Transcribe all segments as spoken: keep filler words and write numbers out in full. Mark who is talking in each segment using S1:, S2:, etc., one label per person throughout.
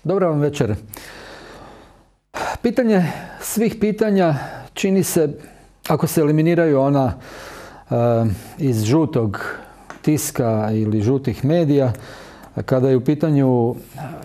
S1: Dobra vam večer. Pitanje svih pitanja čini se, ako se eliminiraju ona uh, iz žutog tiska ili žutih medija, kada je u pitanju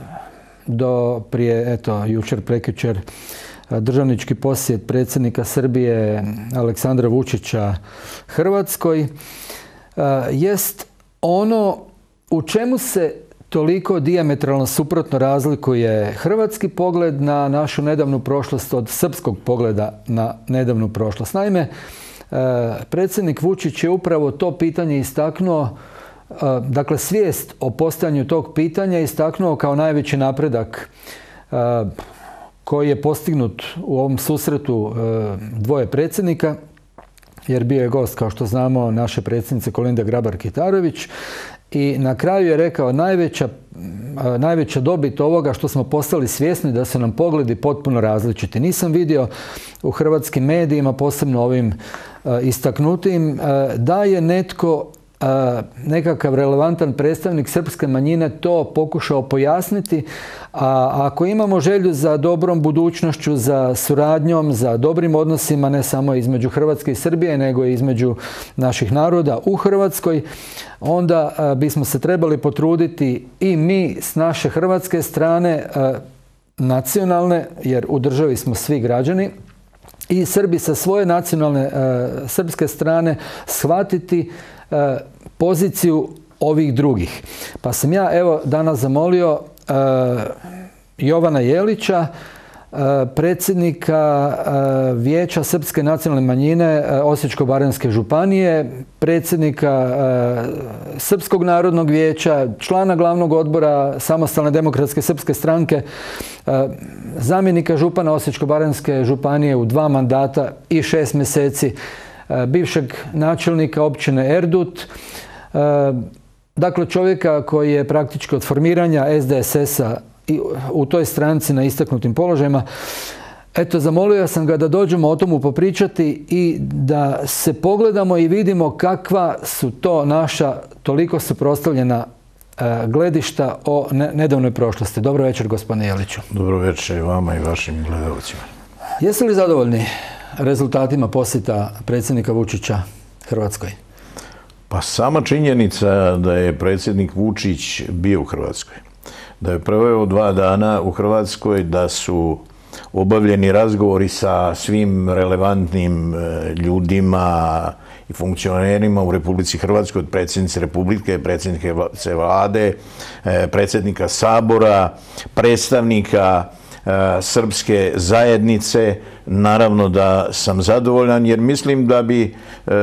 S1: do prije, eto, jučer, prekjučer, državnički posjet predsjednika Srbije Aleksandra Vučića Hrvatskoj, uh, jest ono u čemu se toliko dijametralno suprotno razlikuje hrvatski pogled na našu nedavnu prošlost od srpskog pogleda na nedavnu prošlost. Naime, predsjednik Vučić je upravo to pitanje istaknuo, dakle svijest o postojanju tog pitanja istaknuo kao najveći napredak koji je postignut u ovom susretu dvoje predsjednika, jer bio je gost, kao što znamo, naše predsjednice Kolinda Grabar-Kitarović. I na kraju je rekao, najveća, najveća dobit ovoga što smo postali svjesni da su nam pogledi potpuno različiti. Nisam vidio u hrvatskim medijima, posebno ovim istaknutim, da je netko, nekakav relevantan predstavnik srpske manjine to pokušao pojasniti. A ako imamo želju za dobrom budućnošću, za suradnjom, za dobrim odnosima ne samo između Hrvatske i Srbije, nego i između naših naroda u Hrvatskoj, onda bismo se trebali potruditi i mi s naše hrvatske strane, nacionalne, jer u državi smo svi građani, i Srbi sa svoje nacionalne srpske strane shvatiti poziciju ovih drugih. Pa sam ja evo danas zamolio uh, Jovana Jelića, uh, predsjednika uh, Vijeća Srpske nacionalne manjine uh, Osječko-baranjske županije, predsjednika uh, Srpskog narodnog vijeća, člana glavnog odbora Samostalne demokratske srpske stranke, uh, zamjenika župana Osječko-baranjske županije u dva mandata i šest mjeseci, uh, bivšeg načelnika općine Erdut, dakle čovjeka koji je praktički od formiranja S D S S-a u toj stranci na istaknutim položajima. Eto, zamolio sam ga da dođemo o tomu popričati i da se pogledamo i vidimo kakva su to naša toliko suprotstavljena gledišta o nedavnoj prošlosti. Dobro večer, gospodine Jeliću.
S2: Dobro večer i vama i vašim gledalcima.
S1: Jeste li zadovoljni rezultatima posjeta predsjednika Vučića Hrvatskoj?
S2: Pa sama činjenica da je predsjednik Vučić bio u Hrvatskoj, da je proveo dva dana u Hrvatskoj, da su obavljeni razgovori sa svim relevantnim ljudima i funkcionerima u Republici Hrvatskoj, od predsjednice Republike, predsjednice Vlade, predsjednika Sabora, predstavnika srpske zajednice. Naravno da sam zadovoljan, jer mislim da bi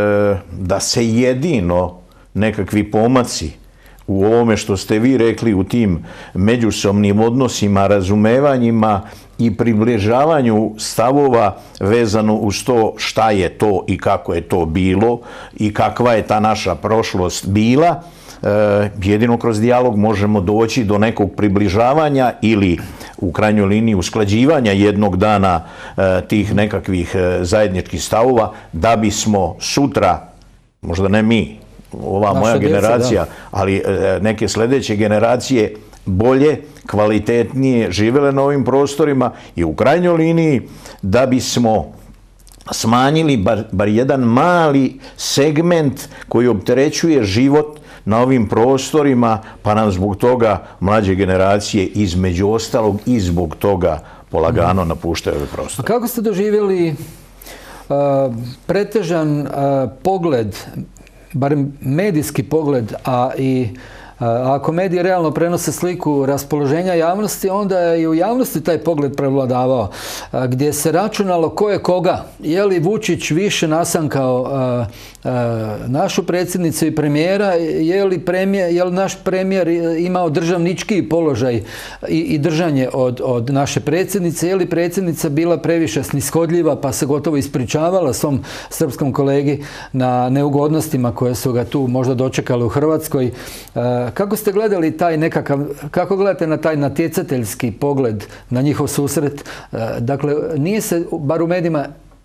S2: da se jedino nekakvi pomaci u ovome što ste vi rekli, u tim međusobnim odnosima, razumevanjima i približavanju stavova vezano uz to šta je to i kako je to bilo i kakva je ta naša prošlost bila, jedino kroz dijalog možemo doći do nekog približavanja ili u krajnjoj liniji usklađivanja jednog dana tih nekakvih zajedničkih stavova, da bismo sutra, možda ne mi, ova moja generacija, ali neke sljedeće generacije bolje, kvalitetnije živjele na ovim prostorima i u krajnjoj liniji da bismo smanjili bar, bar jedan mali segment koji opterećuje život na ovim prostorima, pa nam zbog toga mlađe generacije između ostalog i zbog toga polagano napuštaju ove prostore.
S1: A kako ste doživjeli uh, pretežan uh, pogled, barem medijski pogled, a i ako mediji realno prenose sliku raspoloženja javnosti, onda je i u javnosti taj pogled prevladavao, gdje se računalo ko je koga. Je li Vučić više nasankao našu predsjednicu i premijera, je li, premijer, je li naš premijer imao državnički položaj i, i držanje od, od naše predsjednice, je li predsjednica bila previše snishodljiva pa se gotovo ispričavala svom srpskom kolegi na neugodnostima koje su ga tu možda dočekali u Hrvatskoj. Kako ste gledali taj nekakav, kako gledate na taj natjecateljski pogled na njihov susret? Dakle, nije se, bar u medijima,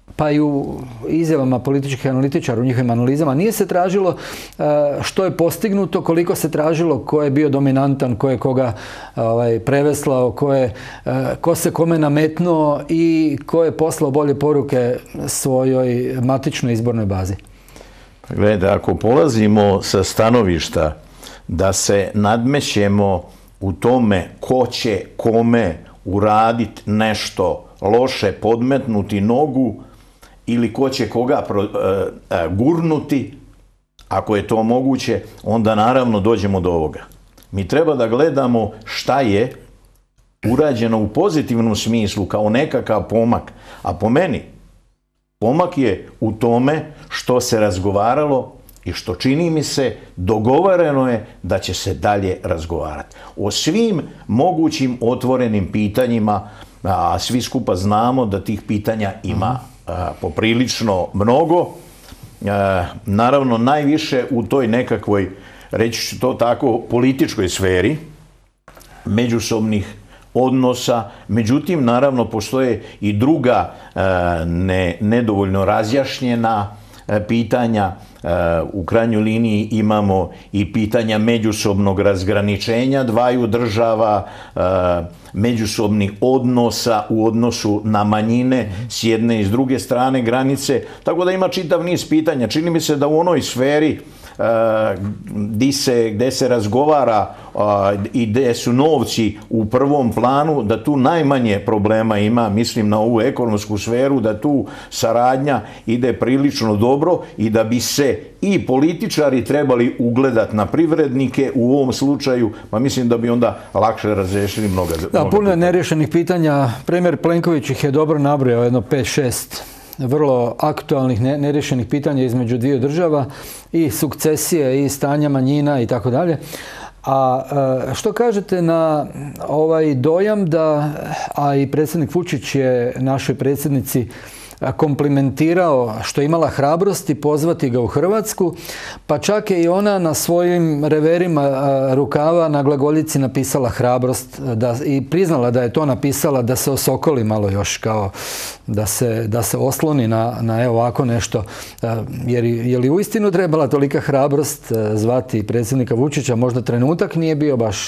S1: pa i u izjavama političkih analitičara, u njihovim analizama, nije se tražilo što je postignuto, koliko se tražilo ko je bio dominantan, ko je koga ovaj, preveslao, ko, je, ko se kome nametnuo i ko je poslao bolje poruke svojoj matičnoj izbornoj bazi.
S2: Gledajte, ako polazimo sa stanovišta da se nadmećemo u tome ko će kome uraditi nešto loše, podmetnuti nogu, ili ko će koga pro, e, e, gurnuti, ako je to moguće, onda naravno dođemo do ovoga. Mi treba da gledamo šta je urađeno u pozitivnom smislu kao nekakav pomak. A po meni, pomak je u tome što se razgovaralo i što, čini mi se, dogovoreno je da će se dalje razgovarati. O svim mogućim otvorenim pitanjima, a svi skupa znamo da tih pitanja ima a, poprilično mnogo. A, naravno, najviše u toj nekakvoj, reći ću to tako, političkoj sferi, međusobnih odnosa. Međutim, naravno, postoje i druga a, ne, nedovoljno razjašnjena a, pitanja. U krajnjoj liniji imamo i pitanja međusobnog razgraničenja dvaju država, međusobnih odnosa u odnosu na manjine s jedne i s druge strane granice. Tako da ima čitav niz pitanja. Čini mi se da u onoj sferi gdje se, gdje se razgovara i gdje su novci u prvom planu, da tu najmanje problema ima, mislim na ovu ekonomsku sferu, da tu saradnja ide prilično dobro i da bi se i političari trebali ugledati na privrednike u ovom slučaju, pa mislim da bi onda lakše razrešili mnoga.
S1: Da, puno je neriješenih pitanja. Premijer Plenković ih je dobro nabrojao, jedno pet šest vrlo aktualnih neriješenih pitanja između dviju država i sukcesije i stanja manjina i tako dalje. A što kažete na ovaj dojam da, a i predsjednik Vučić je našoj predsjednici komplimentirao što je imala hrabrosti pozvati ga u Hrvatsku, pa čak je i ona na svojim reverima rukava na glagoljici napisala hrabrost da, i priznala da je to napisala da se osokoli malo još, kao da se, da se osloni na, na evo ovako nešto. Jer je li uistinu trebala tolika hrabrost zvati predsjednika Vučića? Možda trenutak nije bio baš.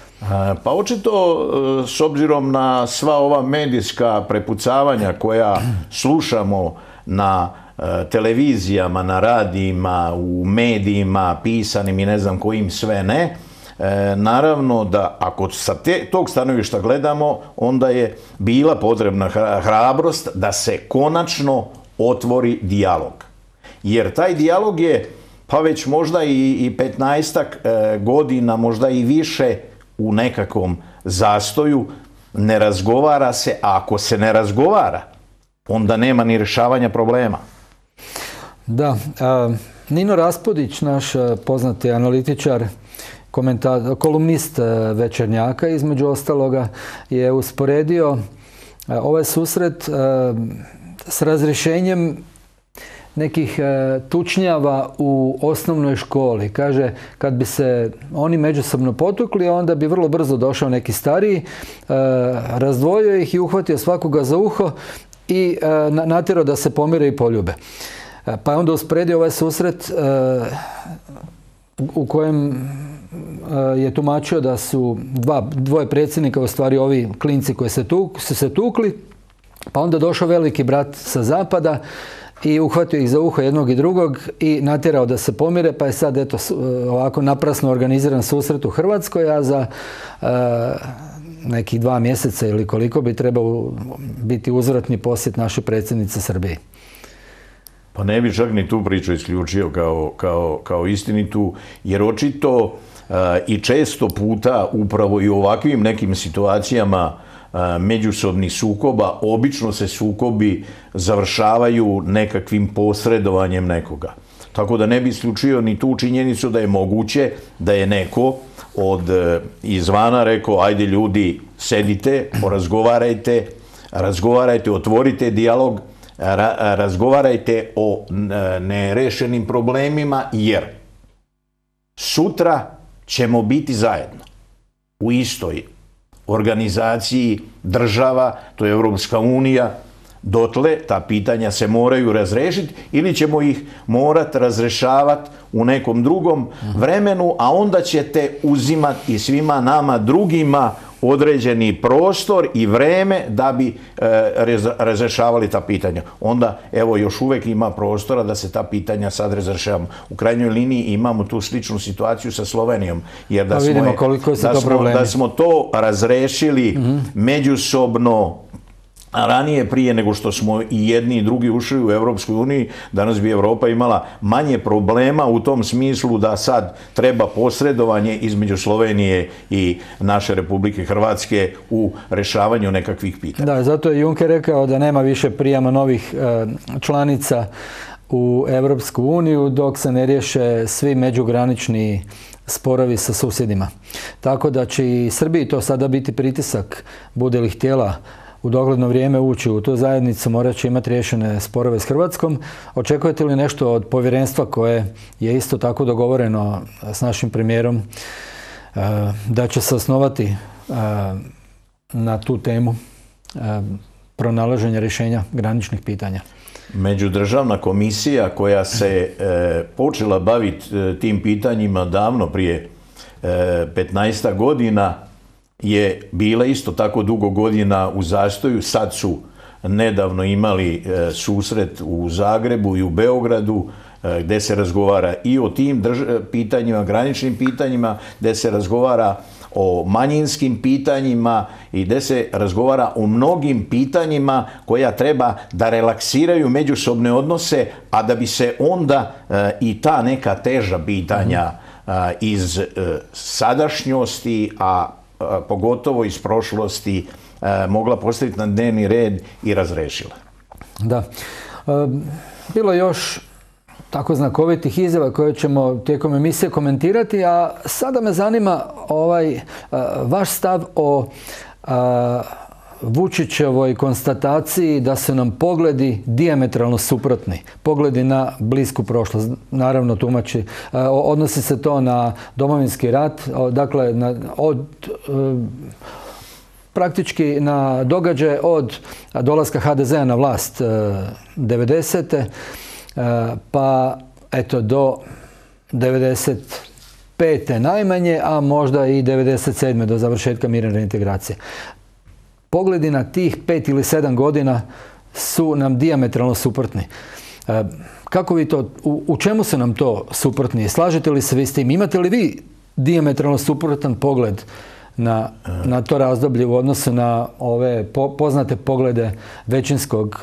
S2: Pa očito, s obzirom na sva ova medijska prepucavanja koja slušamo na televizijama, na radijima, u medijima, pisanim i ne znam kojim sve ne, naravno da ako sa te, tog stanovišta gledamo, onda je bila potrebna hrabrost da se konačno otvori dijalog. Jer taj dijalog je, pa već možda i, i petnaestak godina, možda i više, u nekakvom zastoju, ne razgovara se, a ako se ne razgovara, onda nema ni rješavanja problema.
S1: Da, a, Nino Raspudić, naš poznati analitičar, kolumnist Večernjaka, između ostaloga, je usporedio a, ovaj susret a, s razrješenjem nekih e, tučnjava u osnovnoj školi. Kaže, kad bi se oni međusobno potukli, onda bi vrlo brzo došao neki stariji, e, razdvojio ih i uhvatio svakoga za uho i e, natjerao da se pomire i poljube. E, pa je onda usporedio ovaj susret e, u kojem e, je tumačio da su dva, dvoje predsjednika, u stvari ovi klinci koji se tuk, su se tukli, pa onda došao veliki brat sa zapada i uhvatio ih za uho jednog i drugog i natjerao da se pomire, pa je sad eto ovako naprasno organiziran susret u Hrvatskoj, a za e, nekih dva mjeseca ili koliko bi trebao biti uzvratni posjet naše predsjednice Srbije.
S2: Pa ne bi čak ni tu priču isključio kao, kao, kao istinitu, jer očito e, i često puta upravo i u ovakvim nekim situacijama međusobnih sukoba, obično se sukobi završavaju nekakvim posredovanjem nekoga. Tako da ne bi isključio ni tu činjenicu da je moguće da je neko od izvana rekao, ajde ljudi, sedite, porazgovarajte, razgovarajte, otvorite dijalog, ra razgovarajte o nerešenim problemima, jer sutra ćemo biti zajedno u istoj organizaciji država, to je Evropska unija, dotle ta pitanja se moraju razrešiti ili ćemo ih morati razrešavati u nekom drugom vremenu, a onda ćete uzimati i svima nama drugima određeni prostor i vreme da bi e, razrešavali ta pitanja. Onda, evo, još uvijek ima prostora da se ta pitanja sad razrešavamo. U krajnjoj liniji imamo tu sličnu situaciju sa Slovenijom. Jer da, smo,
S1: vidimo koliko su
S2: da,
S1: to
S2: smo, da smo to razrešili mm-hmm. međusobno ranije, prije nego što smo i jedni i drugi ušli u Europsku uniju, danas bi Europa imala manje problema u tom smislu da sad treba posredovanje između Slovenije i naše Republike Hrvatske u rješavanju nekakvih pitanja.
S1: Da, zato je Juncker rekao da nema više prijama novih e, članica u Europsku uniju dok se ne riješe svi međugranični sporovi sa susjedima. Tako da će i Srbiji to sada biti pritisak, bude li htjela u dogledno vrijeme ući u tu zajednicu, morat će imati riješene sporove s Hrvatskom. Očekujete li nešto od povjerenstva koje je isto tako dogovoreno s našim premijerom da će se osnovati na tu temu pronalaženja rješenja graničnih pitanja?
S2: Međudržavna komisija koja se e, počela baviti e, tim pitanjima davno prije e, petnaestak godina je bila isto tako dugo godina u zastoju. Sad su nedavno imali e, susret u Zagrebu i u Beogradu e, gdje se razgovara i o tim drž- pitanjima, graničnim pitanjima, gdje se razgovara o manjinskim pitanjima i gdje se razgovara o mnogim pitanjima koja treba da relaksiraju međusobne odnose, a da bi se onda e, i ta neka teža pitanja e, iz e, sadašnjosti, a pogotovo iz prošlosti, mogla postaviti na dnevni red i razrešila.
S1: Da. Bilo je još tako znakovitih izjava koje ćemo tijekom emisije komentirati, a sada me zanima ovaj vaš stav o a, Vučićevoj konstataciji da su nam pogledi dijametralno suprotni. Pogledi na blisku prošlost. Naravno, tumači, odnosi se to na Domovinski rat, dakle, na, od praktički na događaje od dolaska ha de zea na vlast devedesete pa eto do devedeset pete najmanje, a možda i devedeset sedme do završetka mirne reintegracije. Pogledi na tih pet ili sedam godina su nam dijametralno suprotni. Kako vi to, u, u čemu su nam to suprotni? Slažete li se vi s tim? Imate li vi dijametralno suprotan pogled na, na to razdoblje u odnosu na ove po, poznate poglede većinskog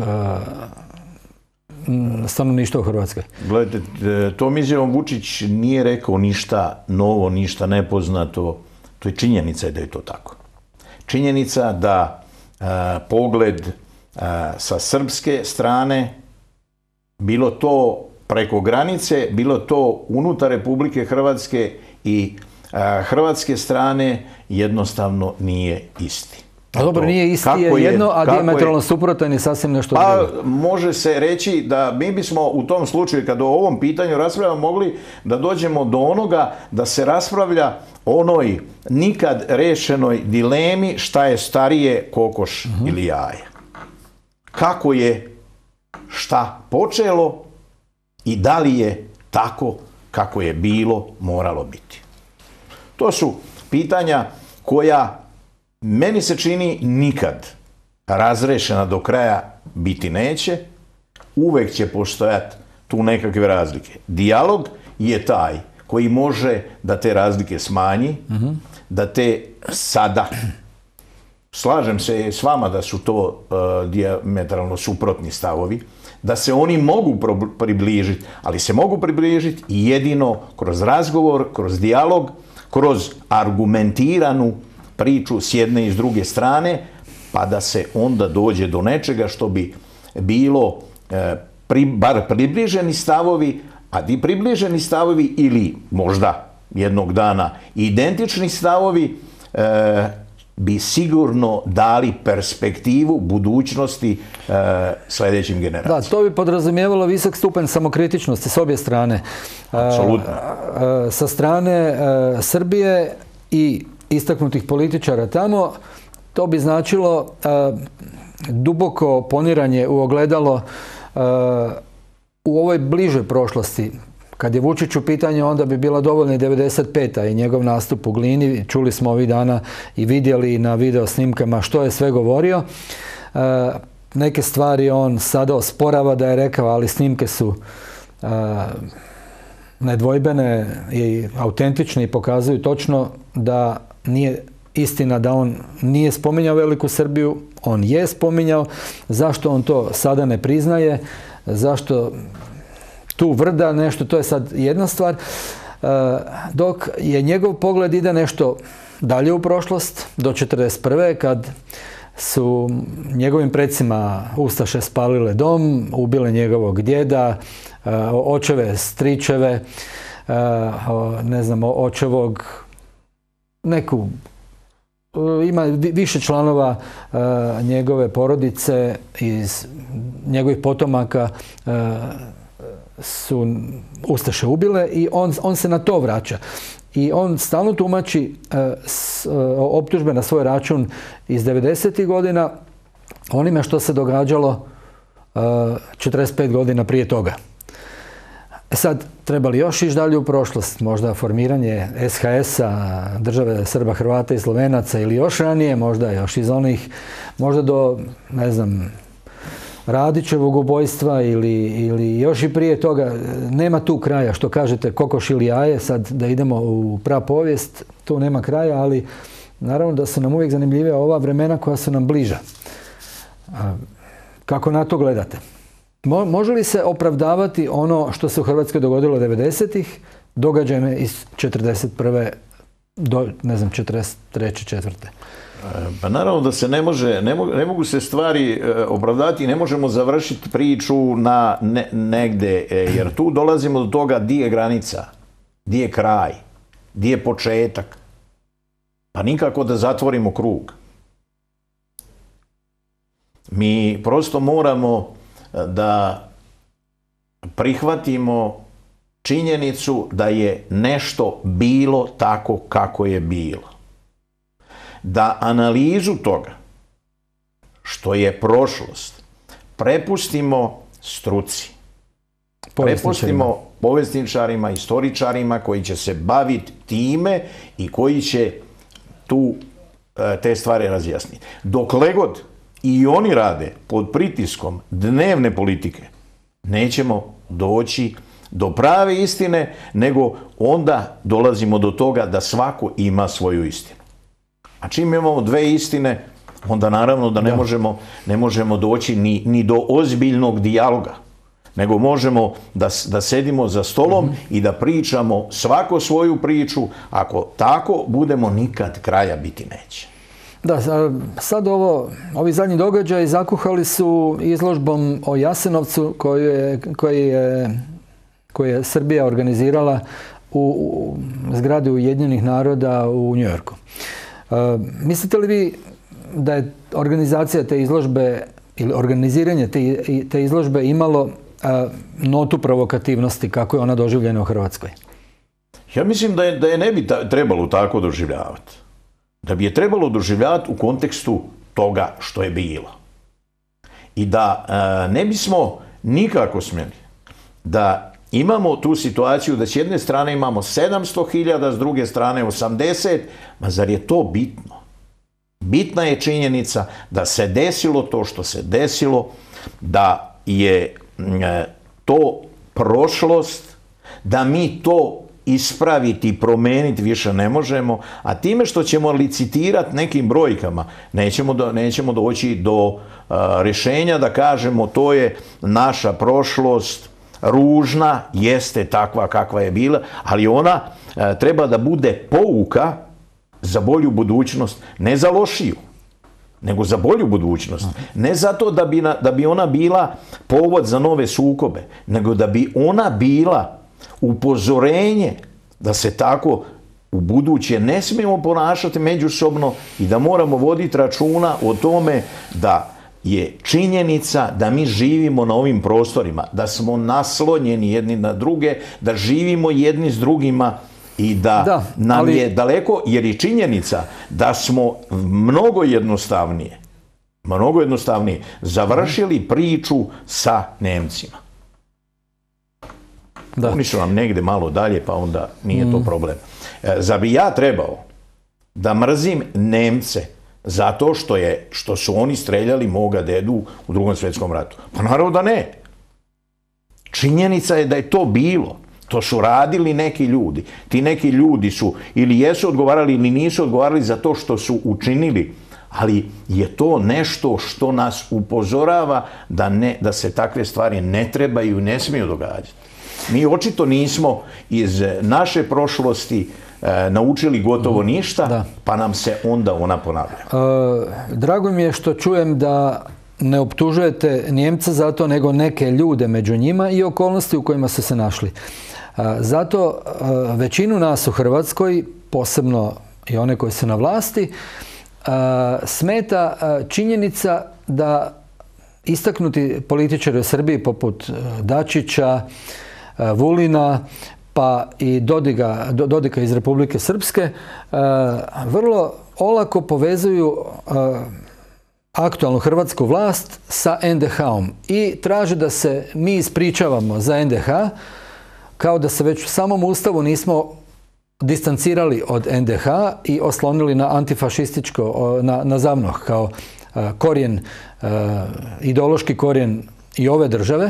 S1: uh, stanovništva u Hrvatskoj?
S2: Gledajte, tom izjavom Vučić nije rekao ništa novo, ništa nepoznato. To je činjenica da je to tako. Činjenica da uh, pogled uh, sa srpske strane, bilo to preko granice, bilo to unutar Republike Hrvatske i uh, hrvatske strane, jednostavno nije isti.
S1: A dobro, nije isti je jedno, a dijametralno suprotan je sasvim nešto
S2: pa,
S1: drugo.
S2: Može se reći da mi bismo u tom slučaju, kada o ovom pitanju raspravljamo, mogli da dođemo do onoga da se raspravlja onoj nikad rešenoj dilemi šta je starije, kokoš uh-huh. ili jaje. Kako je šta počelo i da li je tako kako je bilo, moralo biti. To su pitanja koja meni se čini nikad razrešena do kraja biti neće. Uvek će postojati tu nekakve razlike. Dijalog je taj koji može da te razlike smanji, mm-hmm. da te sada, slažem se s vama da su to uh, dijametralno suprotni stavovi, da se oni mogu pro- približiti, ali se mogu približiti jedino kroz razgovor, kroz dijalog, kroz argumentiranu priču s jedne i s druge strane, pa da se onda dođe do nečega što bi bilo e, pri, bar približeni stavovi, a ti približeni stavovi ili možda jednog dana identični stavovi e, bi sigurno dali perspektivu budućnosti e, sljedećim generacijama.
S1: Da, to bi podrazumijevalo visok stupanj samokritičnosti s obje strane.
S2: Apsolutno.
S1: E, e, sa strane e, Srbije i istaknutih političara tamo, to bi značilo e, duboko poniranje u ogledalo u ovoj bližoj prošlosti. Kad je Vučić u pitanju, onda bi bila dovoljna i devedeset peta i njegov nastup u Glini. Čuli smo ovih dana i vidjeli na video snimkama što je sve govorio. Neke stvari on sada osporava da je rekao, ali snimke su nedvojbene i autentične i pokazuju točno da nije istina da on nije spominjao Veliku Srbiju. On je spominjao. Zašto on to sada ne priznaje? Zašto tu vrda nešto? To je sad jedna stvar. Dok je njegov pogled ide nešto dalje u prošlost, do četrdeset prve kad su njegovim precima ustaše spalile dom, ubile njegovog djeda, očeve, stričeve, ne znam, očevog neku, ima više članova njegove porodice iz njegovih potomaka su ustaše ubile i on, on se na to vraća. I on stalno tumači optužbe na svoj račun iz devedesetih godina onime što se događalo četrdeset pet godina prije toga. E sad, treba li još ići dalje u prošlost? Možda formiranje S H S-a, države Srba, Hrvata i Slovenaca ili još ranije, možda još iz onih, možda do, ne znam, Radićevog ubojstva ili, ili još i prije toga. Nema tu kraja, što kažete, kokoš ili jaje, sad da idemo u prapovijest, tu nema kraja, ali naravno da su nam uvijek zanimljive ova vremena koja su nam bliža. Kako na to gledate? Može li se opravdavati ono što se u Hrvatskoj dogodilo devedesetih, događajne iz četrdeset prve do, ne znam, četrdeset treće četvrte
S2: Pa naravno da se ne može, ne mogu, ne mogu se stvari opravdati, ne možemo završiti priču na ne, negde, jer tu dolazimo do toga di je granica, di je kraj, di je početak. Pa nikako da zatvorimo krug. Mi prosto moramo da prihvatimo činjenicu da je nešto bilo tako kako je bilo. Da analizu toga što je prošlost prepustimo struci. Prepustimo povjesničarima, istoričarima koji će se baviti time i koji će tu te stvari razjasniti. Dokle god i oni rade pod pritiskom dnevne politike, nećemo doći do prave istine, nego onda dolazimo do toga da svako ima svoju istinu. A čim imamo dve istine, onda naravno da ne, da. Možemo, ne možemo doći ni, ni do ozbiljnog dijaloga, nego možemo da, da sedimo za stolom mm-hmm. i da pričamo svako svoju priču. Ako tako budemo, nikad kraja biti neće.
S1: Da, sad ovo, ovi zadnji događaji zakuhali su izložbom o Jasenovcu koju je, koji je, koju je Srbija organizirala u, u zgradi Ujedinjenih naroda u Njujorku. Uh, mislite li vi da je organizacija te izložbe ili organiziranje te, te izložbe imalo uh, notu provokativnosti kako je ona doživljena u Hrvatskoj?
S2: Ja mislim da je, da je ne bi ta, trebalo tako doživljavati. Da bi je trebalo doživljavati u kontekstu toga što je bilo. I da uh, ne bismo nikako smjeli da imamo tu situaciju da s jedne strane imamo sedamsto hiljada, s druge strane osamdeset, ma zar je to bitno? Bitna je činjenica da se desilo to što se desilo, da je e, to prošlost, da mi to ispraviti i promeniti više ne možemo, a time što ćemo licitirati nekim brojkama, nećemo, do, nećemo doći do a, rješenja da kažemo to je naša prošlost, ružna, jeste takva kakva je bila, ali ona e, treba da bude pouka za bolju budućnost, ne za lošiju, nego za bolju budućnost. Ne zato da bi, na, da bi ona bila povod za nove sukobe, nego da bi ona bila upozorenje da se tako u buduće ne smijemo ponašati međusobno i da moramo voditi računa o tome da je činjenica da mi živimo na ovim prostorima, da smo naslonjeni jedni na druge, da živimo jedni s drugima i da, da nam ali... je daleko, jer je činjenica da smo mnogo jednostavnije Mnogo jednostavnije. Završili priču sa Nemcima. Da. Oni su nam negde malo dalje, pa onda nije to problem. Zar bi ja trebao da mrzim Nemce zato što, je, što su oni streljali moga dedu u Drugom svjetskom ratu? Pa naravno da ne. Činjenica je da je to bilo. To su radili neki ljudi. Ti neki ljudi su ili jesu odgovarali ili nisu odgovarali za to što su učinili. Ali je to nešto što nas upozorava da, ne, da se takve stvari ne trebaju i ne smiju događati. Mi očito nismo iz naše prošlosti e, naučili gotovo ništa, da. Pa nam se onda ona ponavlja.
S1: E, drago mi je što čujem da ne optužujete Nijemce za to, nego neke ljude među njima i okolnosti u kojima su se našli. E, zato e, većinu nas u Hrvatskoj, posebno i one koji su na vlasti, e, smeta e, činjenica da istaknuti političari u Srbiji poput Dačića, Vulina, pa i Dodika, Dodika iz Republike Srpske, vrlo olako povezuju aktualnu hrvatsku vlast sa en de ha-om i traže da se mi ispričavamo za en de ha, kao da se već u samom Ustavu nismo distancirali od en de ha i oslonili na antifašističko, na, na ZAVNOH kao korijen, ideološki korijen i ove države.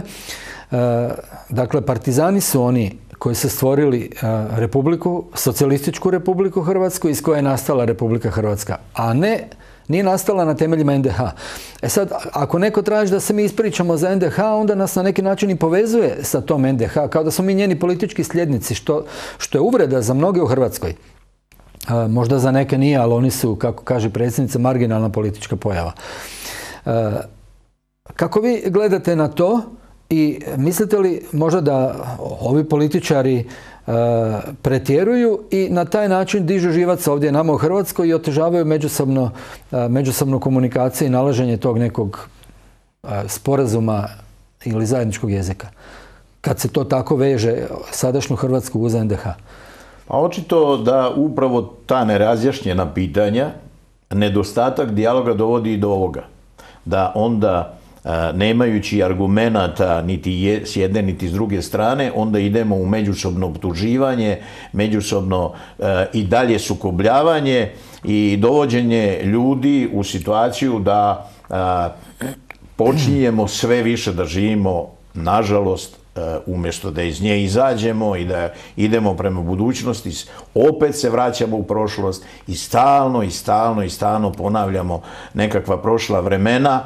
S1: Dakle, partizani su oni koji su stvorili republiku, socijalističku Republiku Hrvatsku iz koje je nastala Republika Hrvatska, a ne, nije nastala na temeljima en de ha. E sad, ako neko traži da se mi ispričamo za en de ha, onda nas na neki način i povezuje sa tom en de ha, kao da smo mi njeni politički sljednici, što, što je uvreda za mnoge u Hrvatskoj. E, možda za neke nije, ali oni su, kako kaže predsjednica, marginalna politička pojava. E, kako vi gledate na to? I mislite li možda da ovi političari e, pretjeruju i na taj način dižu živac ovdje nama u Hrvatskoj i otežavaju međusobno, e, međusobnu komunikaciju i nalaženje tog nekog e, sporazuma ili zajedničkog jezika? Kad se to tako veže sadašnju Hrvatsku uz en de ha?
S2: Pa očito da upravo ta nerazjašnjena pitanja, nedostatak dijaloga dovodi i do ovoga. Da onda nemajući argumenata niti s jedne niti s druge strane, onda idemo u međusobno optuživanje, međusobno e, i dalje sukobljavanje i dovođenje ljudi u situaciju da a, počinjemo sve više da živimo, nažalost, e, umjesto da iz nje izađemo i da idemo prema budućnosti, opet se vraćamo u prošlost i stalno i stalno i stalno ponavljamo nekakva prošla vremena,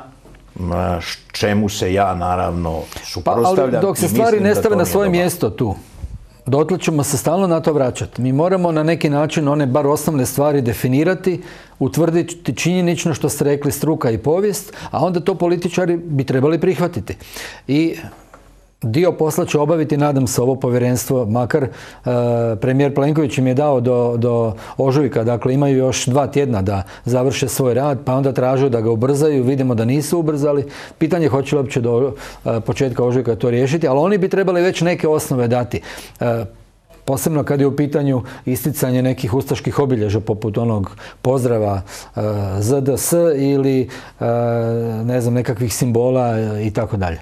S2: čemu se ja naravno suprotstavljam.
S1: Pa, ali dok se stvari ne stave na svoje mjesto tu, dotle ćemo se stalno na to vraćati. Mi moramo na neki način one bar osnovne stvari definirati, utvrditi činjenično što ste rekli struka i povijest, a onda to političari bi trebali prihvatiti. I dio posla će obaviti, nadam se, ovo povjerenstvo, makar e, premijer Plenković im je dao do, do ožujka, dakle imaju još dva tjedna da završe svoj rad, pa onda tražu da ga ubrzaju, vidimo da nisu ubrzali. Pitanje hoće li uopće do e, početka ožujka to riješiti, ali oni bi trebali već neke osnove dati. E, posebno kad je u pitanju isticanje nekih ustaških obilježja, poput onog pozdrava e, ze de es ili e, ne znam, nekakvih simbola i tako dalje.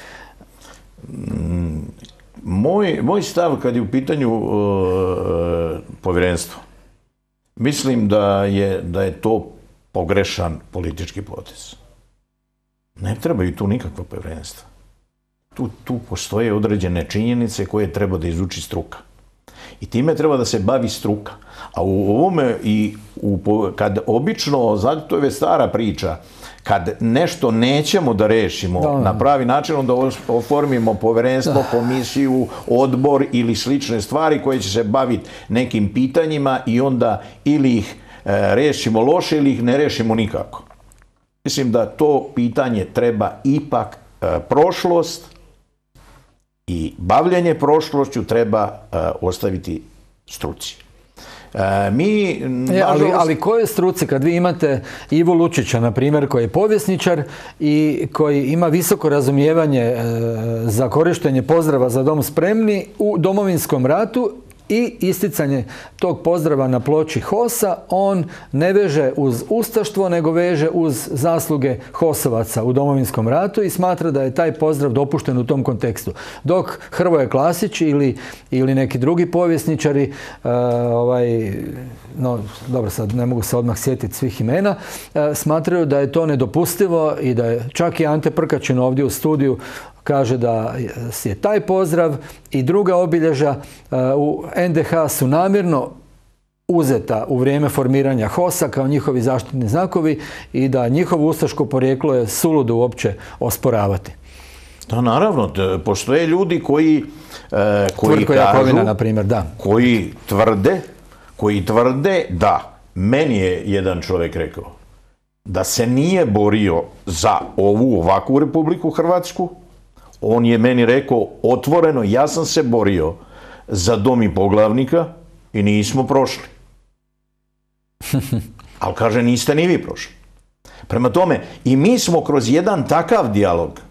S2: Moj, moj stav kad je u pitanju uh, povjerenstvo, mislim da je, da je to pogrešan politički potez. Ne trebaju tu nikakva povjerenstva. Tu, tu postoje određene činjenice koje treba da izuči struka. I time treba da se bavi struka. A u ovome, i u, kad obično, znate, to je već stara priča, kad nešto nećemo da rešimo da, na pravi način, onda oformimo povjerenstvo, da. komisiju, odbor ili slične stvari koje će se baviti nekim pitanjima i onda ili ih e, rešimo loše ili ih ne rešimo nikako. Mislim da to pitanje treba ipak e, prošlost i bavljenje prošlošću treba e, ostaviti struci. E, mi,
S1: e, nažalost... ali, ali koje struci, kad vi imate Ivu Lučića, na primjer, koji je povjesničar i koji ima visoko razumijevanje e, za korištenje pozdrava za dom spremni u Domovinskom ratu, i isticanje tog pozdrava na ploči HOS-a on ne veže uz ustaštvo, nego veže uz zasluge HOS-ovaca u Domovinskom ratu i smatra da je taj pozdrav dopušten u tom kontekstu. Dok Hrvoje Klasić ili, ili neki drugi povjesničari, uh, ovaj, no dobro, sad ne mogu se odmah sjetiti svih imena, uh, smatraju da je to nedopustivo i da je čak i Ante Prkačin ovdje u studiju kaže da je taj pozdrav i druga obilježja u en de ha su namjerno uzeta u vrijeme formiranja HOS-a kao njihovi zaštitni znakovi i da njihovo ustaško porijeklo je suludo uopće osporavati.
S2: Da, naravno, postoje ljudi koji, e, koji
S1: Tvrtko
S2: kažu,
S1: Jakovina, na primjer, da.
S2: koji tvrde, koji tvrde da, meni je jedan čovjek rekao, da se nije borio za ovu ovakvu Republiku Hrvatsku. On je meni rekao otvoreno, ja sam se borio za dom i poglavnika i nismo prošli. Ali kaže, niste ni vi prošli. Prema tome, i mi smo kroz jedan takav dijalog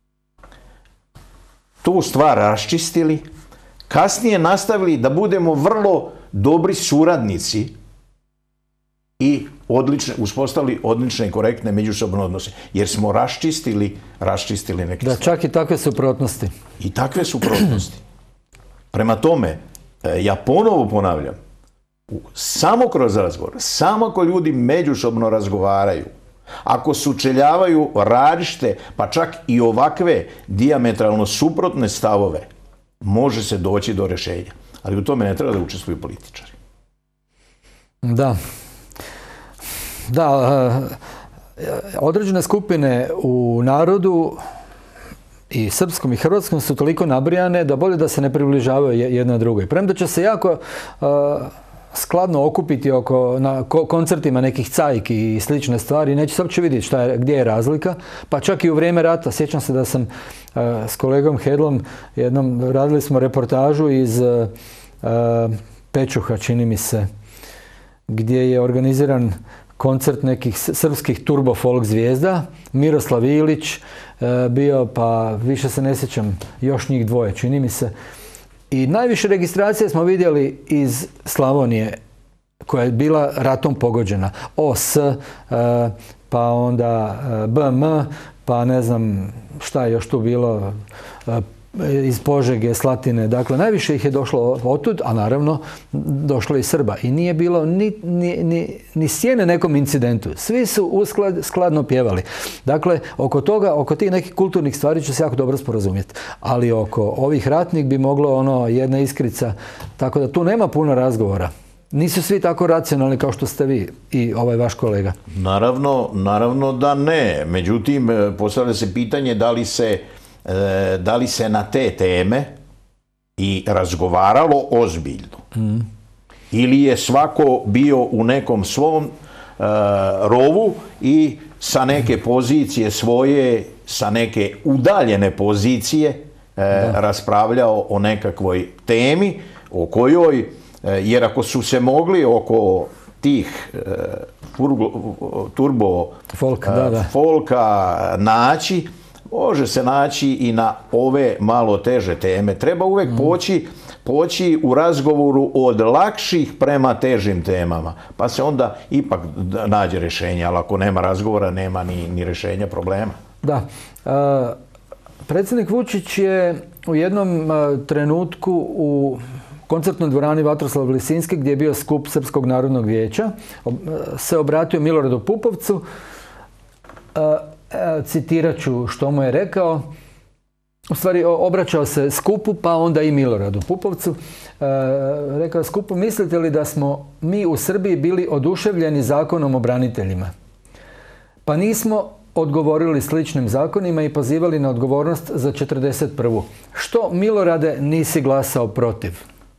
S2: tu stvar raščistili, kasnije nastavili da budemo vrlo dobri suradnici i odlične, uspostavili odlične i korektne međusobne odnose. Jer smo raščistili, raščistili neke
S1: da,
S2: stvari.
S1: čak i takve suprotnosti.
S2: I takve suprotnosti. Prema tome, ja ponovo ponavljam, samo kroz razgovor, samo ako ljudi međusobno razgovaraju, ako sučeljavaju različite, pa čak i ovakve dijametralno suprotne stavove, može se doći do rješenja. Ali u tome ne treba da učestvuju političari.
S1: Da. Da, određene skupine u narodu i srpskom i hrvatskom su toliko nabrijane da bolje da se ne približavaju jedna drugoj. Premda će se jako uh, skladno okupiti oko na koncertima nekih cajki i slične stvari, neće se uopće vidjeti šta je, gdje je razlika. Pa čak i u vrijeme rata, sjećam se da sam uh, s kolegom Hedlom jednom radili smo reportažu iz uh, Pečuha, čini mi se, gdje je organiziran koncert nekih srpskih turbo folk zvijezda, Miroslav Ilić e, bio, pa više se ne sjećam, još njih dvoje, čini mi se. I najviše registracije smo vidjeli iz Slavonije, koja je bila ratom pogođena. O S, e, pa onda e, B M, pa ne znam šta je još tu bilo, e, iz Požege, Slatine. Dakle, najviše ih je došlo otud, a naravno došlo i Srba. I nije bilo ni, ni, ni, ni sjene nekom incidentu. Svi su usklad, skladno pjevali. Dakle, oko toga, oko tih nekih kulturnih stvari će se jako dobro sporazumjeti. Ali oko ovih ratnih bi moglo ono jedna iskrica. Tako da tu nema puno razgovora. Nisu svi tako racionalni kao što ste vi i ovaj vaš kolega.
S2: Naravno, naravno da ne. Međutim, postavlja se pitanje da li se da li se na te teme i razgovaralo ozbiljno. Mm. Ili je svako bio u nekom svom uh, rovu i sa neke pozicije svoje, sa neke udaljene pozicije uh, raspravljao o nekakvoj temi o kojoj, uh, jer ako su se mogli oko tih uh, turbo, turbo
S1: Folk,
S2: uh,
S1: da, da.
S2: folka naći, može se naći i na ove malo teže teme. Treba uvijek mm. poći, poći u razgovoru od lakših prema težim temama. Pa se onda ipak nađe rješenje, ali ako nema razgovora, nema ni, ni rješenja problema.
S1: Da. E, predsjednik Vučić je u jednom e, trenutku u koncertnoj dvorani Vatroslav Lisinski, gdje je bio skup Srpskog narodnog vijeća, ob, se obratio Miloradu Pupovcu. E, Citirat ću što mu je rekao. U stvari, obraćao se skupu, pa onda i Miloradu Pupovcu. E, rekao skupu, mislite li da smo mi u Srbiji bili oduševljeni zakonom o braniteljima? Pa nismo odgovorili sličnim zakonima i pozivali na odgovornost za četrdeset prvu. Što, Milorade, nisi glasao protiv?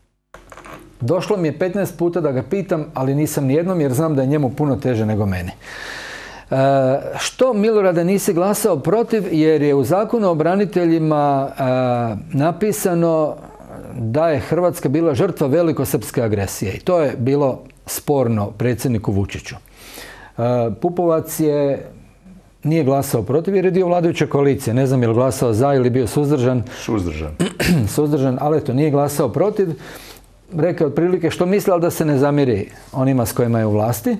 S1: Došlo mi je petnaest puta da ga pitam, ali nisam nijednom jer znam da je njemu puno teže nego meni. E, što, Milorade, nisi glasao protiv? Jer je u zakonu o braniteljima e, napisano da je Hrvatska bila žrtva velikosrpske agresije. I to je bilo sporno predsjedniku Vučiću. E, Pupovac je nije glasao protiv jer je dio vladajuće koalicije. Ne znam je li glasao za ili bio suzdržan.
S2: Suzdržan.
S1: Suzdržan, ali eto, nije glasao protiv. rekao otprilike što misle, ali da se ne zamjeri onima s kojima je u vlasti.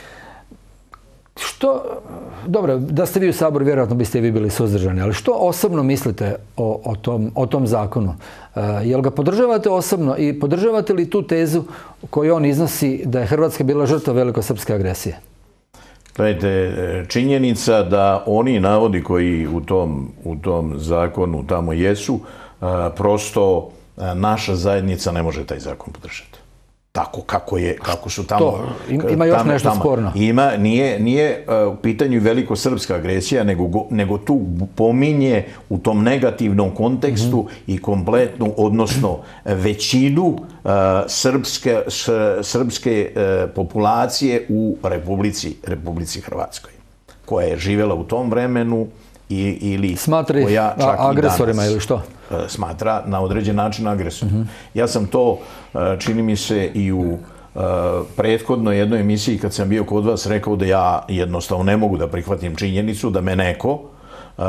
S1: Što, dobro, da ste vi u Saboru, vjerojatno biste i vi bili suzdržani, ali što osobno mislite o, o, tom, o tom zakonu? E, jel ga podržavate osobno i podržavate li tu tezu koju on iznosi da je Hrvatska bila žrtva velikosrpske agresije?
S2: Gledajte, činjenica da oni navodi koji u tom, u tom zakonu tamo jesu, a, prosto a, naša zajednica ne može taj zakon podržati. Tako kako je, kako su tamo...
S1: To, ima još
S2: tamo,
S1: nešto
S2: tamo.
S1: sporno.
S2: Ima, nije, nije uh, u pitanju velikosrpska agresija, nego, nego tu pominje u tom negativnom kontekstu mm-hmm. i kompletnu, odnosno većinu uh, srpske, s, srpske uh, populacije u Republici, Republici Hrvatskoj, koja je živjela u tom vremenu i, ili
S1: smatra ih
S2: koja čak
S1: agresorima
S2: i danas
S1: ili što?
S2: Smatra na određen način agresorom. Mm-hmm. Ja sam to, čini mi se, i u uh, prethodnoj jednoj emisiji kad sam bio kod vas rekao da ja jednostavno ne mogu da prihvatim činjenicu da me neko uh,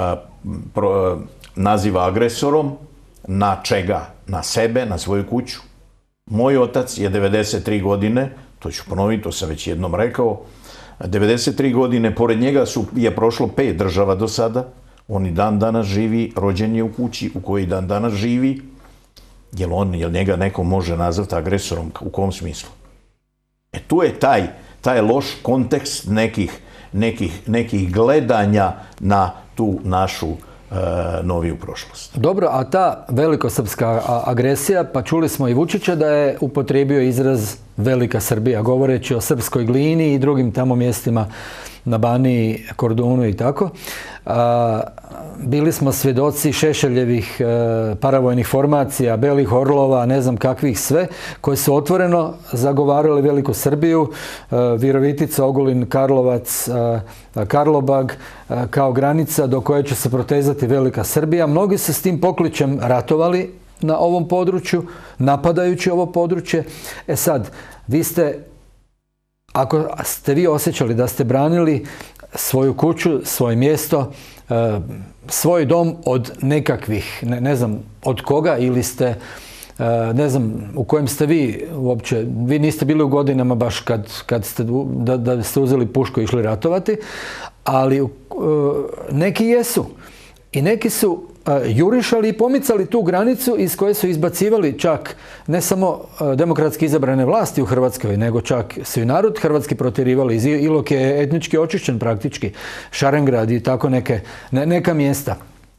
S2: pro, naziva agresorom. Na čega? Na sebe, na svoju kuću. Moj otac je devedeset tri godine, to ću ponoviti, to sam već jednom rekao, devedeset tri godine, pored njega su, je prošlo pet država do sada. On i dan danas živi, rođen je u kući u kojoj dan danas živi. Jel on, jel njega neko može nazvati agresorom? U kom smislu? E tu je taj, taj loš kontekst nekih, nekih, nekih gledanja na tu našu e, noviju prošlost.
S1: Dobro, a ta velikosrpska agresija, pa čuli smo i Vučića da je upotrijebio izraz Velika Srbija, govoreći o Srpskoj Glini i drugim tamo mjestima na Baniji, Kordunu i tako. A, bili smo svjedoci Šešeljevih e, paravojnih formacija, Belih orlova, ne znam kakvih sve, koji su otvoreno zagovarali Veliku Srbiju, e, Virovitica, Ogulin, Karlovac, e, Karlobag, e, kao granica do koje će se protezati Velika Srbija. Mnogi su s tim pokličem ratovali na ovom području, napadajući ovo područje. E sad, vi ste, ako ste vi osjećali da ste branili svoju kuću, svoje mjesto, svoj dom od nekakvih, ne, ne znam od koga, ili ste, ne znam u kojem ste vi uopće, vi niste bili u godinama baš kad, kad ste, da, da ste uzeli pušku i išli ratovati, ali neki jesu. I neki su jurišali i pomicali tu granicu iz koje su izbacivali čak ne samo demokratski izabrane vlasti u Hrvatskoj, nego čak su i narod hrvatski protjerivali. Ilok je etnički očišćen praktički, Šarengrad i tako neke, ne, neka mjesta.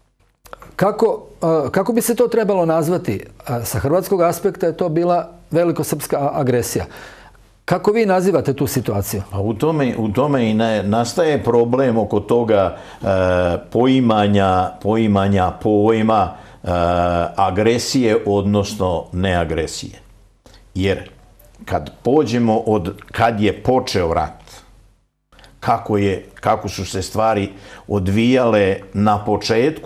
S1: Kako, kako bi se to trebalo nazvati? Sa hrvatskog aspekta je to bila velikosrpska agresija. Kako vi nazivate tu situaciju?
S2: A u tome, u tome i ne, nastaje problem oko toga e, poimanja, poimanja pojma e, agresije, odnosno neagresije. Jer kad pođemo od kad je počeo rat, kako, je, kako su se stvari odvijale na početku,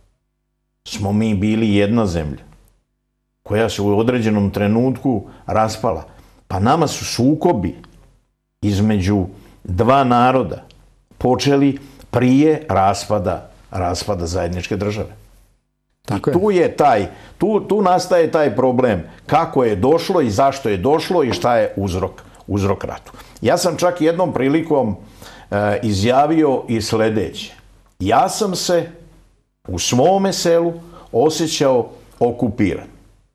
S2: smo mi bili jedna zemlja koja se u određenom trenutku raspala. Pa nama su sukobi između dva naroda počeli prije raspada, raspada zajedničke države. Tako I tu je taj, tu, tu nastaje taj problem kako je došlo i zašto je došlo i šta je uzrok, uzrok ratu. Ja sam čak jednom prilikom e, izjavio i sljedeće. Ja sam se u svome selu osjećao okupiran.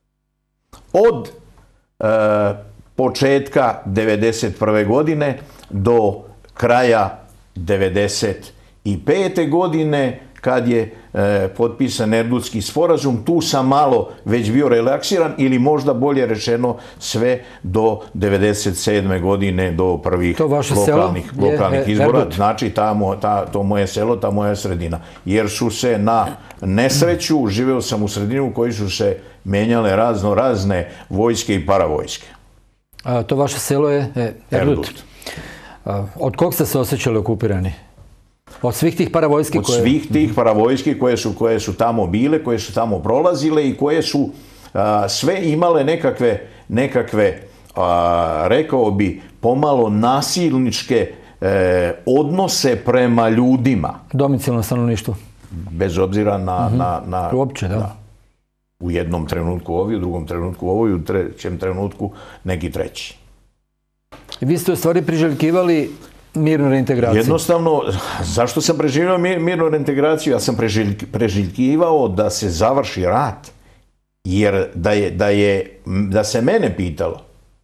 S2: Od e, početka devedeset prve godine do kraja devedeset pete godine kad je e, potpisan Erdutski sporazum. Tu sam malo već bio relaksiran ili možda bolje rečeno sve do devedeset sedme godine do prvih lokalnih, lokalnih izbora. Erdut. Znači ta, ta, to moje selo, ta moja sredina. Jer su se na nesreću, živeo sam u sredinu u kojoj su se menjale razno razne vojske i paravojske.
S1: A, to vaše selo je e, Erdut. Erdut. A, od kog ste se osjećali okupirani? Od svih tih paravojski
S2: Od
S1: koje...
S2: svih tih paravojski koje su, koje su tamo bile, koje su tamo prolazile i koje su a, sve imale nekakve, nekakve a, rekao bi, pomalo nasilničke e, odnose prema ljudima.
S1: Domicilno stanovništvo.
S2: Bez obzira na...
S1: Mm-hmm.
S2: na, na
S1: Uopće, da. da.
S2: U jednom trenutku ovi, u drugom trenutku ovo i u trećem trenutku neki treći.
S1: I vi ste u stvari priželjkivali mirnu reintegraciju?
S2: Jednostavno, zašto sam preživio mirnu reintegraciju? Ja sam preželjkivao da se završi rat. Jer da, je, da, je, da se mene pitalo,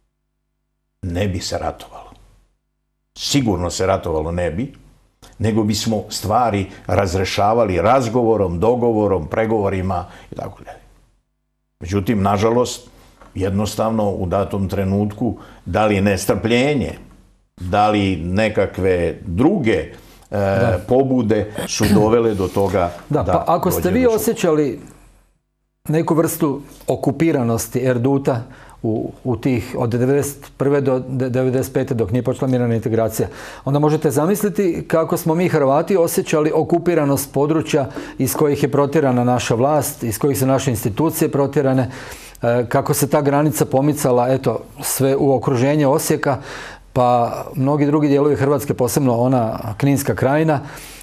S2: ne bi se ratovalo. Sigurno se ratovalo ne bi, nego bismo stvari razrešavali razgovorom, dogovorom, pregovorima i tako dalje. Međutim, nažalost, jednostavno u datom trenutku, da li nestrpljenje, da li nekakve druge e, pobude su dovele do toga da,
S1: da pa ako ste vi osjećali neku vrstu okupiranosti Erduta u, u tih od devedeset prve do devedeset pete dok nije počela mirna integracija, onda možete zamisliti kako smo mi Hrvati osjećali okupiranost područja iz kojih je protjerana naša vlast, iz kojih su naše institucije protjerane, kako se ta granica pomicala, eto, sve u okruženje Osijeka, pa mnogi drugi dijelovi Hrvatske, posebno ona Kninska krajina.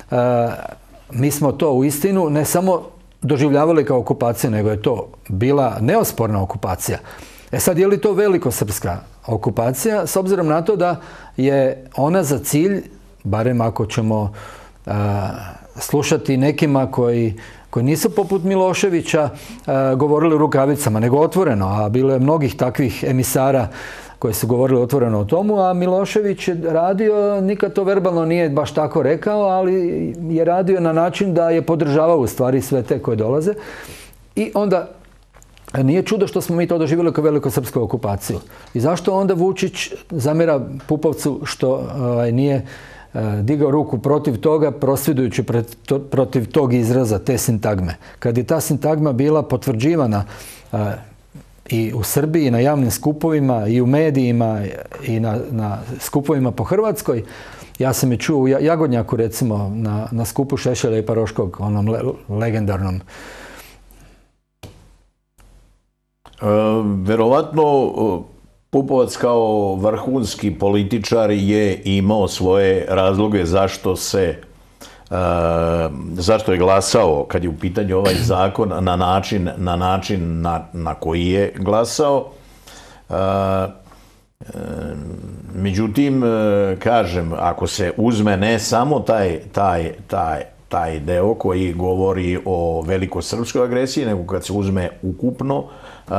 S1: Mi smo to u istinu ne samo doživljavali kao okupaciju, nego je to bila neosporna okupacija. E sad, je li to velikosrpska okupacija, s obzirom na to da je ona za cilj, barem ako ćemo a, slušati nekima koji, koji nisu poput Miloševića a, govorili rukavicama, nego otvoreno, a bilo je mnogih takvih emisara koji su govorili otvoreno o tomu, a Milošević je radio, nikad to verbalno nije baš tako rekao, ali je radio na način da je podržavao u stvari sve te koje dolaze. I onda nije čudo što smo mi to doživjeli kao velikosrpsku okupaciju. I zašto onda Vučić zamjera Pupovcu što uh, nije uh, digao ruku protiv toga, prosvjedujući to, protiv tog izraza, te sintagme. Kad je ta sintagma bila potvrđivana uh, i u Srbiji, na javnim skupovima, i u medijima, i na, na skupovima po Hrvatskoj. Ja sam je čuo u Jagodnjaku, recimo, na, na skupu Šešelja i Paroškog, onom le, legendarnom.
S2: E, verovatno Pupovac kao vrhunski političar je imao svoje razloge zašto se Uh, zašto je glasao kad je u pitanju ovaj zakon na način na, način na, na koji je glasao. Uh, uh, međutim, uh, kažem, ako se uzme ne samo taj, taj, taj, taj deo koji govori o velikosrpskoj agresiji, nego kad se uzme ukupno uh,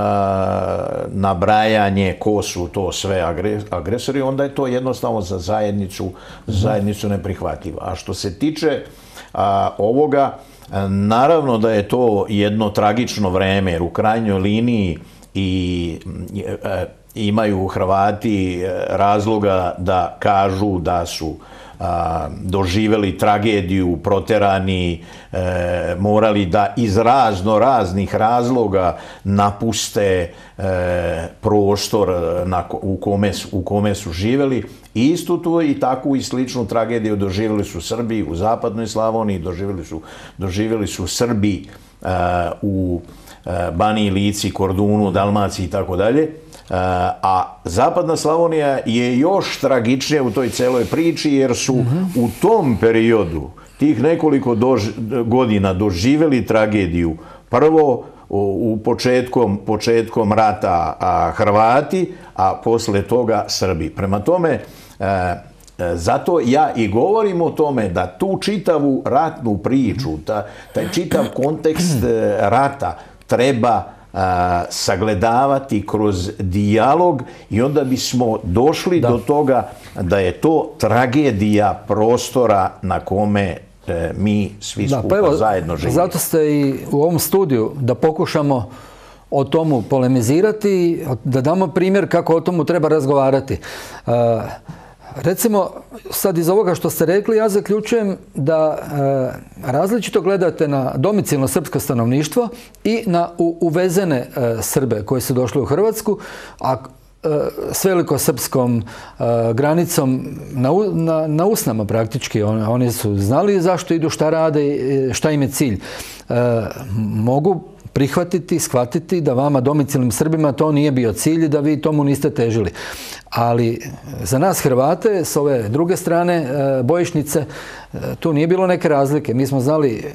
S2: nabrajanje ko su to sve agresori, onda je to jednostavno za zajednicu, zajednicu neprihvatljivo. A što se tiče a, ovoga, naravno da je to jedno tragično vreme, jer u krajnjoj liniji i e, imaju Hrvati razloga da kažu da su a, doživjeli tragediju, proterani, e, morali da iz razno raznih razloga napuste e, prostor na, u, kome su, u kome su živjeli. Istu tu i takvu i sličnu tragediju doživjeli su Srbi u zapadnoj Slavoniji, doživjeli su, doživjeli su Srbi e, u e, Baniji, Lici, Kordunu, Dalmaciji i tako dalje. A zapadna Slavonija je još tragičnija u toj celoj priči, jer su mm-hmm. u tom periodu tih nekoliko dož, godina doživjeli tragediju. Prvo u početkom, početkom rata a, Hrvati, a posle toga Srbi. Prema tome, a, zato ja i govorim o tome da tu čitavu ratnu priču, ta, taj čitav kontekst rata treba A, sagledavati kroz dijalog, i onda bismo došli da. do toga da je to tragedija prostora na kome e, mi svi da, skupa pa evo, zajedno živimo.
S1: Zato ste i u ovom studiju da pokušamo o tomu polemizirati, da damo primjer kako o tomu treba razgovarati. A, recimo, sad iz ovoga što ste rekli, ja zaključujem da e, različito gledate na domicilno srpsko stanovništvo i na u, uvezene e, Srbe koji su došli u Hrvatsku, a e, s velikosrpskom e, granicom na, na, na usnama praktički. On, oni su znali zašto idu, šta rade, šta im je cilj. E, mogu prihvatiti, shvatiti da vama, domicilnim Srbima, to nije bio cilj i da vi tomu niste težili. Ali za nas Hrvate, s ove druge strane bojišnice, tu nije bilo neke razlike. Mi smo znali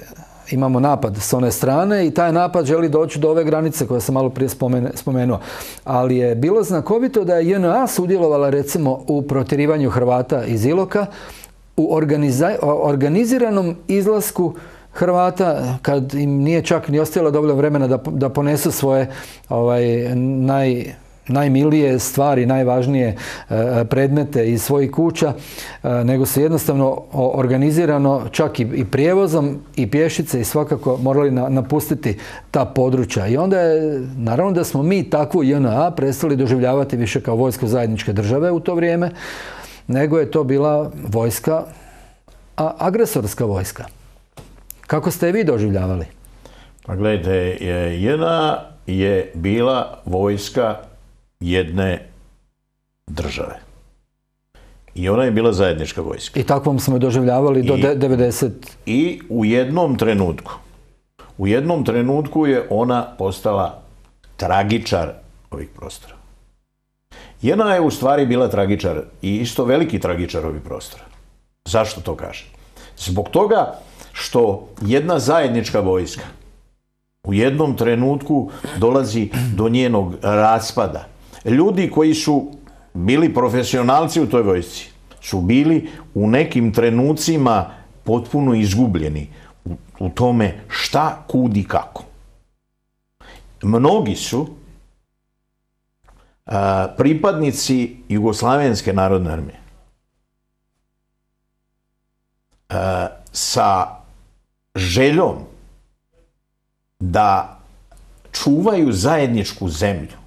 S1: imamo napad s one strane i taj napad želi doći do ove granice koje sam malo prije spomenuo. Ali je bilo znakovito da je J N A sudjelovala recimo u protjerivanju Hrvata iz Iloka, u organiziranom izlasku Hrvata, kad im nije čak ni ostajalo dovoljno vremena da, da ponesu svoje ovaj, naj, najmilije stvari, najvažnije e, predmete iz svojih kuća, e, nego se jednostavno organizirano čak i, i prijevozom i pješice i svakako morali na, napustiti ta područja. I onda je, naravno da smo mi takvu J N A prestali doživljavati više kao vojsku zajedničke države u to vrijeme, nego je to bila vojska, a agresorska vojska. Kako ste je vi doživljavali?
S2: Pa gledajte, J N A je bila vojska jedne države. I ona je bila zajednička vojska.
S1: I takvom smo je doživljavali do devedeset.
S2: I u jednom trenutku, u jednom trenutku je ona postala tragičar ovih prostora. J N A je u stvari bila tragičar i isto veliki tragičar ovih prostora. Zašto to kažem? Zbog toga što jedna zajednička vojska u jednom trenutku dolazi do njenog raspada. Ljudi koji su bili profesionalci u toj vojsci su bili u nekim trenucima potpuno izgubljeni u, u tome šta, kud i kako. Mnogi su a, pripadnici Jugoslavenske narodne armije a, sa željom da čuvaju zajedničku zemlju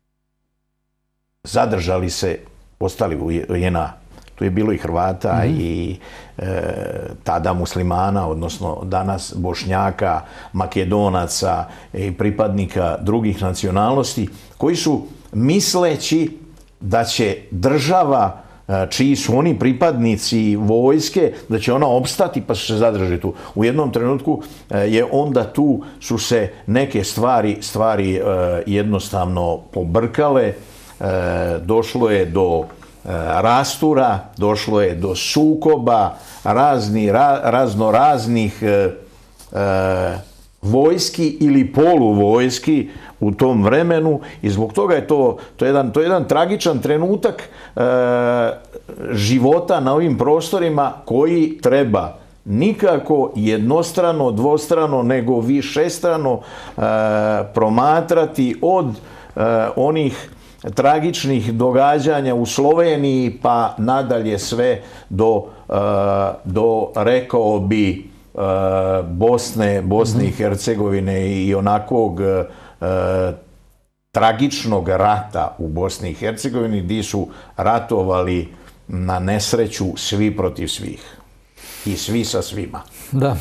S2: zadržali se, ostali u J N A. Tu je bilo i Hrvata mm-hmm. i e, tada muslimana, odnosno danas Bošnjaka, Makedonaca i pripadnika drugih nacionalnosti, koji su misleći da će država čiji su oni pripadnici vojske, da će ona opstati pa su se zadržali tu. U jednom trenutku je onda tu su se neke stvari, stvari e, jednostavno pobrkale, e, došlo je do e, rastura, došlo je do sukoba, razni, ra, razno raznih e, e, vojski ili poluvojski u tom vremenu i zbog toga je to, to, jedan, to je jedan tragičan trenutak e, života na ovim prostorima koji treba nikako jednostrano, dvostrano, nego višestrano e, promatrati od e, onih tragičnih događanja u Sloveniji pa nadalje sve do, e, do rekao bi, Bosne, Bosne i Hercegovine i onakvog e, tragičnog rata u Bosni i Hercegovini gdje su ratovali na nesreću svi protiv svih i svi sa svima.
S1: Da.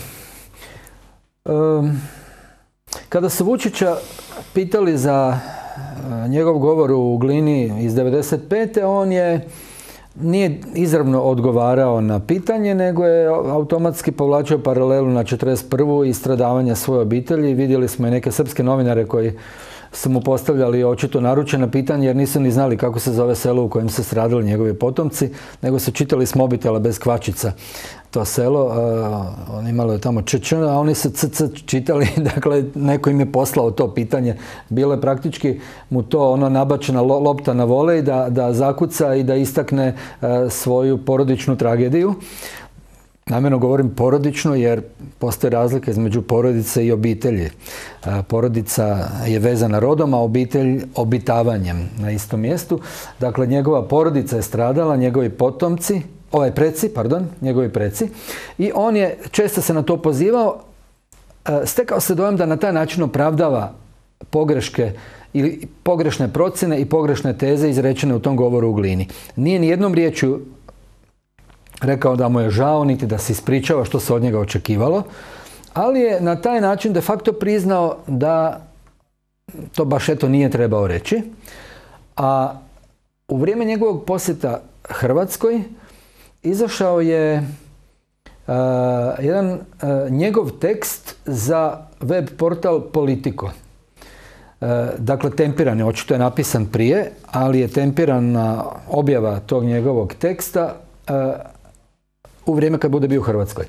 S1: Um, kada su Vučića pitali za njegov govor u Glini iz devedeset pete on je nije izravno odgovarao na pitanje, nego je automatski povlačio paralelu na četrdeset prvu i stradavanja svoje obitelji. Vidjeli smo i neke srpske novinare koji su mu postavljali očito naručena pitanja jer nisu ni znali kako se zove selo u kojem se stradali njegovi potomci, nego su čitali s mobitela bez kvačica to selo. Uh, on imalo je tamo č č, a oni su c c čitali, dakle neko im je poslao to pitanje. Bilo je praktički mu to ono nabačena lopta na volej da, da zakuca i da istakne uh, svoju porodičnu tragediju. Namjerno govorim porodično jer postoje razlika između porodice i obitelji. Porodica je vezana rodom, a obitelj obitavanjem na istom mjestu. Dakle, njegova porodica je stradala, njegovi potomci, ovaj preci, pardon, njegovi preci. I on je često se na to pozivao. Stekao se dojam da na taj način opravdava pogreške ili pogrešne procjene i pogrešne teze izrečene u tom govoru u Glini. Nije ni jednom riječju rekao da mu je žao, niti da se ispričava što se od njega očekivalo, ali je na taj način de facto priznao da to baš eto nije trebao reći. A u vrijeme njegovog posjeta Hrvatskoj izašao je uh, jedan uh, njegov tekst za web portal Politico. Uh, dakle, tempiran je, očito je napisan prije, ali je tempirana objava tog njegovog teksta uh, u vrijeme kad bude bio u Hrvatskoj.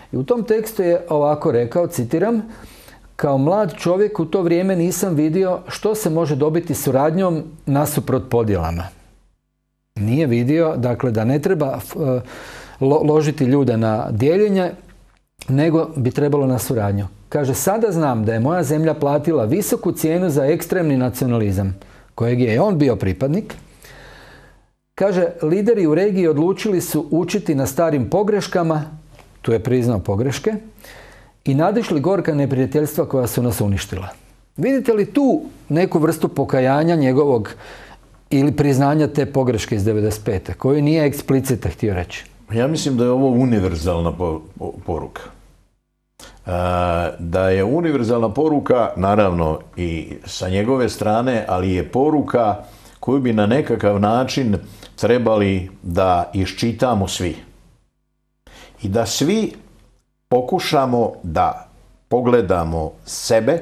S1: I u tom tekstu je ovako rekao, citiram: kao mlad čovjek u to vrijeme nisam vidio što se može dobiti suradnjom nasuprot podjelama. Nije vidio, dakle, da ne treba ložiti ljude na dijeljenje, nego bi trebalo na suradnju. Kaže, sada znam da je moja zemlja platila visoku cijenu za ekstremni nacionalizam, kojeg je on bio pripadnik. Kaže, lideri u regiji odlučili su učiti na starim pogreškama, tu je priznao pogreške, i nadišli gorka neprijateljstva koja su nas uništila. Vidite li tu neku vrstu pokajanja njegovog ili priznanja te pogreške iz devedeset pete koju nije eksplicite htio reći?
S2: Ja mislim da je ovo univerzalna poruka. Da je univerzalna poruka, naravno i sa njegove strane, ali je poruka koju bi na nekakav način trebali da iščitamo svi. I da svi pokušamo da pogledamo sebe,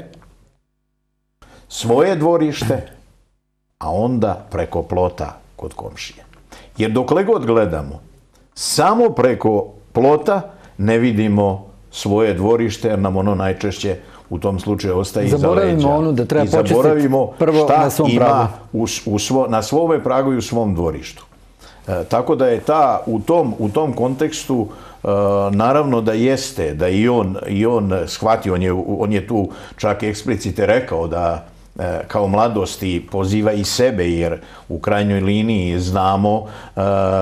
S2: svoje dvorište, a onda preko plota kod komšije. Jer dokle god gledamo samo preko plota, ne vidimo svoje dvorište, jer nam ono najčešće u tom slučaju ostaje iza leđa.
S1: Zaboravimo ono da treba počistiti prvo na svom pragu.
S2: U, u svo, na svome pragu i u svom dvorištu. E, tako da je ta, u tom, u tom kontekstu, e, naravno da jeste, da i on, i on shvati, on je, on je tu čak eksplicite rekao da e, kao mladosti poziva i sebe, jer u krajnjoj liniji znamo e,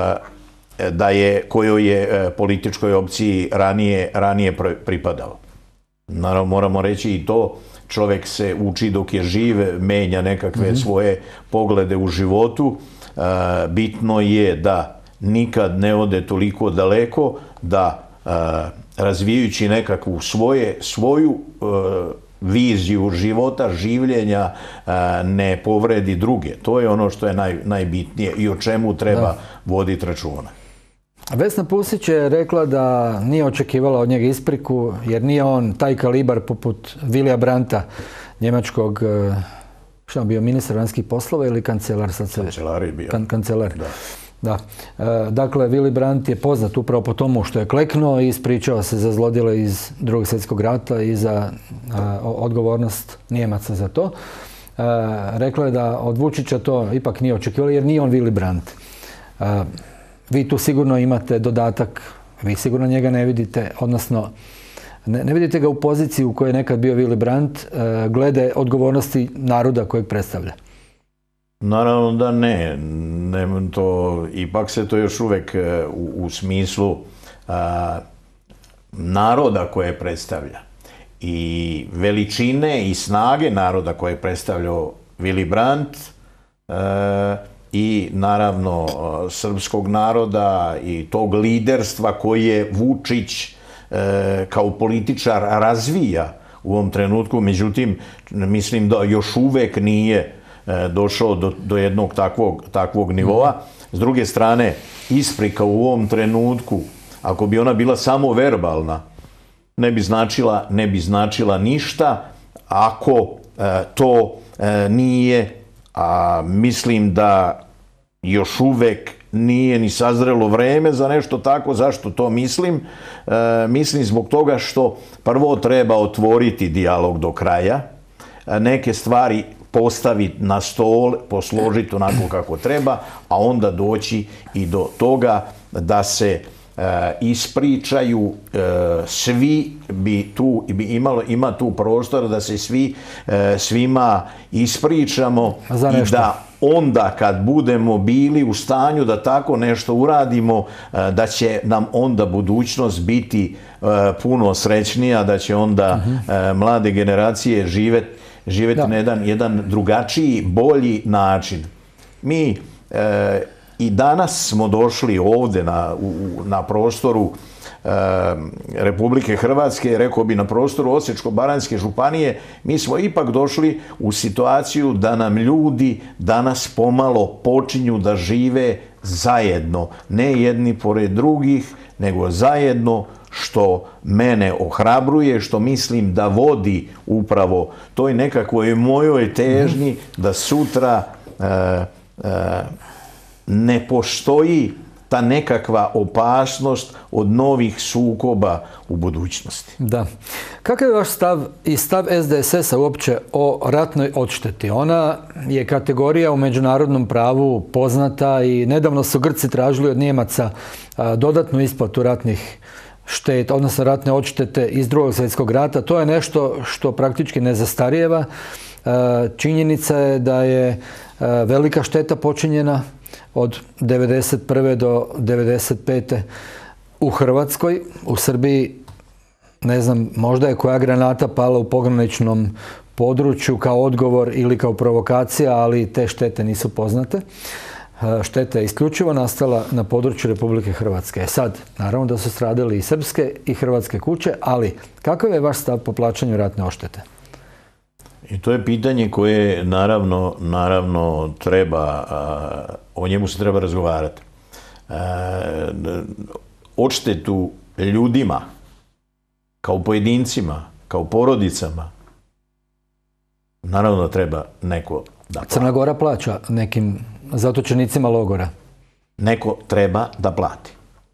S2: da je, kojoj je političkoj opciji ranije, ranije pripadao. Naravno, moramo reći i to, čovjek se uči dok je živ, menja nekakve mm-hmm. svoje poglede u životu. E, bitno je da nikad ne ode toliko daleko, da e, razvijajući nekakvu svoje, svoju e, viziju života, življenja, e, ne povredi druge. To je ono što je naj, najbitnije i o čemu treba da. voditi računa.
S1: Vesna Pusić je rekla da nije očekivala od njega ispriku, jer nije on taj kalibar poput Vilija Brandta, njemačkog, što je bio, ministar vanjskih poslova ili kancelar?
S2: Kancelar je bio.
S1: Kan, kancelar.
S2: Da.
S1: Da. E, dakle, Willy Brandt je poznat upravo po tomu što je kleknuo i ispričao se za zlodjele iz Drugog svjetskog rata i za a, odgovornost Nijemaca za to. E, rekla je da od Vučića to ipak nije očekivala, jer nije on Willy Brandt. E, Vi tu sigurno imate dodatak, vi sigurno njega ne vidite, odnosno ne, ne vidite ga u poziciji u kojoj je nekad bio Willy Brandt e, glede odgovornosti naroda kojeg predstavlja.
S2: Naravno da ne. ne to, ipak se to još uvek u, u smislu a, naroda koje predstavlja i veličine i snage naroda koje je predstavljao Willy Brandt, a, i naravno srpskog naroda i tog liderstva koje Vučić e, kao političar razvija u ovom trenutku. Međutim, mislim da još uvek nije e, došao do, do jednog takvog, takvog nivoa. S druge strane, isprika u ovom trenutku, ako bi ona bila samo verbalna, ne bi značila, ne bi značila ništa ako e, to e, nije, a mislim da još uvek nije ni sazrelo vreme za nešto tako. Zašto to mislim? E, mislim zbog toga što prvo treba otvoriti dijalog do kraja, neke stvari postaviti na stol, posložiti onako kako treba, a onda doći i do toga da se e, ispričaju e, svi, bi tu bi imalo, ima tu prostor da se svi e, svima ispričamo i da onda kad budemo bili u stanju da tako nešto uradimo, da će nam onda budućnost biti puno srećnija, da će onda uh-huh. mlade generacije živjeti živjeti na jedan, jedan drugačiji, bolji način. Mi e, i danas smo došli ovdje na, u, na prostoru e, Republike Hrvatske, rekao bi na prostoru Osječko-baranjske županije, mi smo ipak došli u situaciju da nam ljudi danas pomalo počinju da žive zajedno, ne jedni pored drugih, nego zajedno, što mene ohrabruje, što mislim da vodi upravo toj nekakvoj mojoj težnji da sutra e, e, ne postoji ta nekakva opasnost od novih sukoba u budućnosti.
S1: Da. Kakav je vaš stav i stav S D S S-a uopće o ratnoj odšteti? Ona je kategorija u međunarodnom pravu poznata i nedavno su Grci tražili od Nijemaca dodatnu isplatu ratnih šteta, odnosno ratne odštete iz Drugog svjetskog rata. To je nešto što praktički ne zastarijeva. Činjenica je da je velika šteta počinjena od devedeset prve do devedeset pete u Hrvatskoj. U Srbiji, ne znam, možda je koja granata pala u pograničnom području kao odgovor ili kao provokacija, ali te štete nisu poznate. Šteta je isključivo nastala na području Republike Hrvatske. Sad, naravno da su stradali i srpske i hrvatske kuće, ali kakav je vaš stav po plaćanju ratne odštete?
S2: I to je pitanje koje naravno, naravno treba, o njemu se treba razgovarati. Odštetu ljudima, kao pojedincima, kao porodicama, naravno da treba neko da plati.
S1: Crna Gora plaća nekim zatočenicima logora.
S2: Neko treba da plati.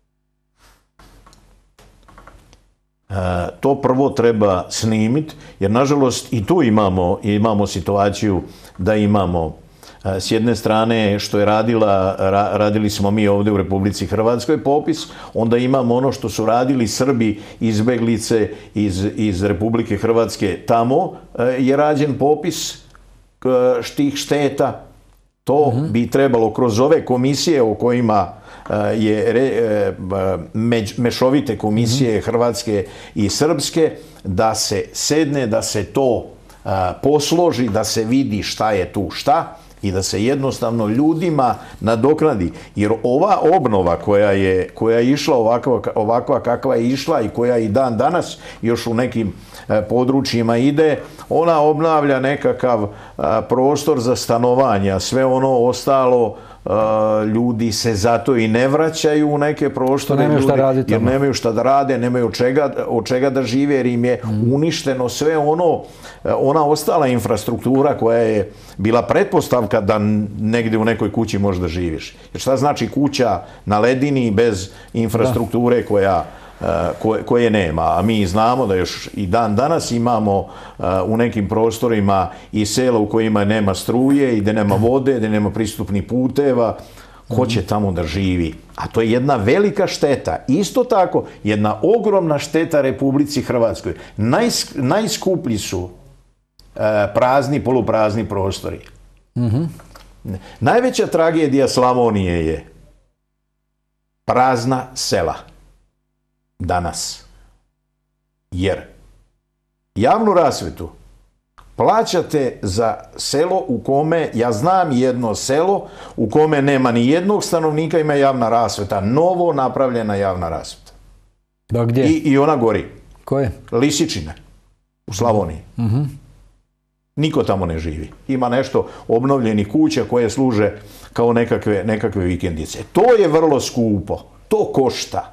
S2: E, to prvo treba snimiti, jer nažalost i tu imamo, imamo situaciju da imamo e, s jedne strane što je radila, ra, radili smo mi ovdje u Republici Hrvatskoj popis, onda imamo ono što su radili Srbi izbeglice iz, iz Republike Hrvatske, tamo e, je rađen popis e, tih šteta. To mm-hmm. bi trebalo kroz ove komisije o kojima je međ, mešovite komisije mm-hmm. hrvatske i srpske, da se sedne, da se to a, posloži, da se vidi šta je tu šta i da se jednostavno ljudima nadoknadi. Jer ova obnova koja je, koja je išla ovakva, ovakva kakva je išla i koja i dan danas još u nekim a, područjima ide, ona obnavlja nekakav a, prostor za stanovanje, a sve ono ostalo Uh, ljudi se zato i ne vraćaju u neke prostore,
S1: nemaju šta raditi,
S2: jer nemaju šta da rade, nemaju od čega, od čega da žive, jer im je mm. uništeno sve ono, ona ostala infrastruktura koja je bila pretpostavka da negdje u nekoj kući možeš da živiš. Jer šta znači kuća na ledini bez infrastrukture da. koja Koje, koje nema, a mi znamo da još i dan danas imamo uh, u nekim prostorima i sela u kojima nema struje i gdje nema vode, gdje nema pristupnih puteva. Ko će tamo da živi? A to je jedna velika šteta. Isto tako, jedna ogromna šteta Republici Hrvatskoj. Najs, najskuplji su uh, prazni, poluprazni prostori. Mm-hmm. Najveća tragedija Slavonije je prazna sela. Danas. Jer javnu rasvjetu plaćate za selo u kome, ja znam jedno selo u kome nema ni jednog stanovnika, ima javna rasvjeta, novo napravljena javna rasvjeta.
S1: Da, gdje?
S2: I, i ona gori.
S1: Koje?
S2: Lisičine u Slavoniji. Mm-hmm. Niko tamo ne živi. Ima nešto obnovljenih kuća koje služe kao nekakve, nekakve vikendice. To je vrlo skupo. To košta.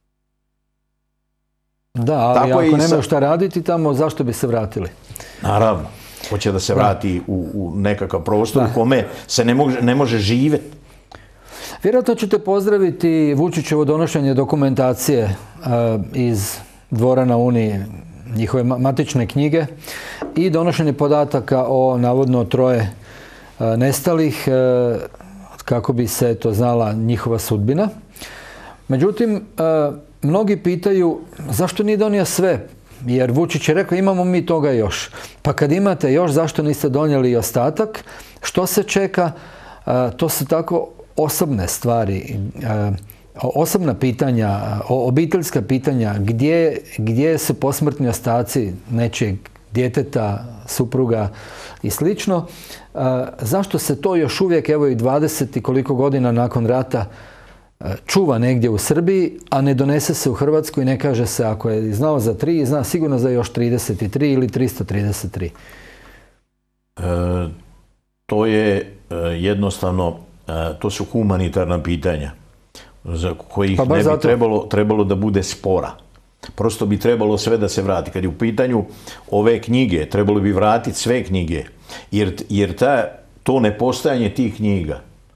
S1: Da, ali tako ako nemaju sa... šta raditi tamo, zašto bi se vratili?
S2: Naravno. Hoće da se vrati da. U, u nekakav prostor da. U kome se ne može, ne može živjeti.
S1: Vjerojatno ćete pozdraviti Vučićevo donošenje dokumentacije uh, iz Dvora na Uni, njihove matične knjige, i donošenje podataka o navodno troje uh, nestalih, uh, kako bi se to znala njihova sudbina. Međutim, uh, mnogi pitaju zašto nije donio sve, jer Vučić je rekao imamo mi toga još. Pa kad imate još, zašto niste donijeli i ostatak? Što se čeka? To su tako osobne stvari, osobna pitanja, obiteljska pitanja, gdje, gdje su posmrtni ostaci nečijeg djeteta, supruga i slično. Zašto se to još uvijek, evo i dvadeset i koliko godina nakon rata, čuva negdje u Srbiji, a ne donese se u Hrvatsku i ne kaže se ako je znao za tri, zna sigurno za još trideset tri ili tristo trideset tri.
S2: E, to je e, jednostavno, e, to su humanitarna pitanja za kojih pa ne bi zato... trebalo, trebalo da bude spora. Prosto bi trebalo sve da se vrati. Kad je u pitanju ove knjige, trebalo bi vratiti sve knjige, jer, jer ta, to nepostojanje tih knjiga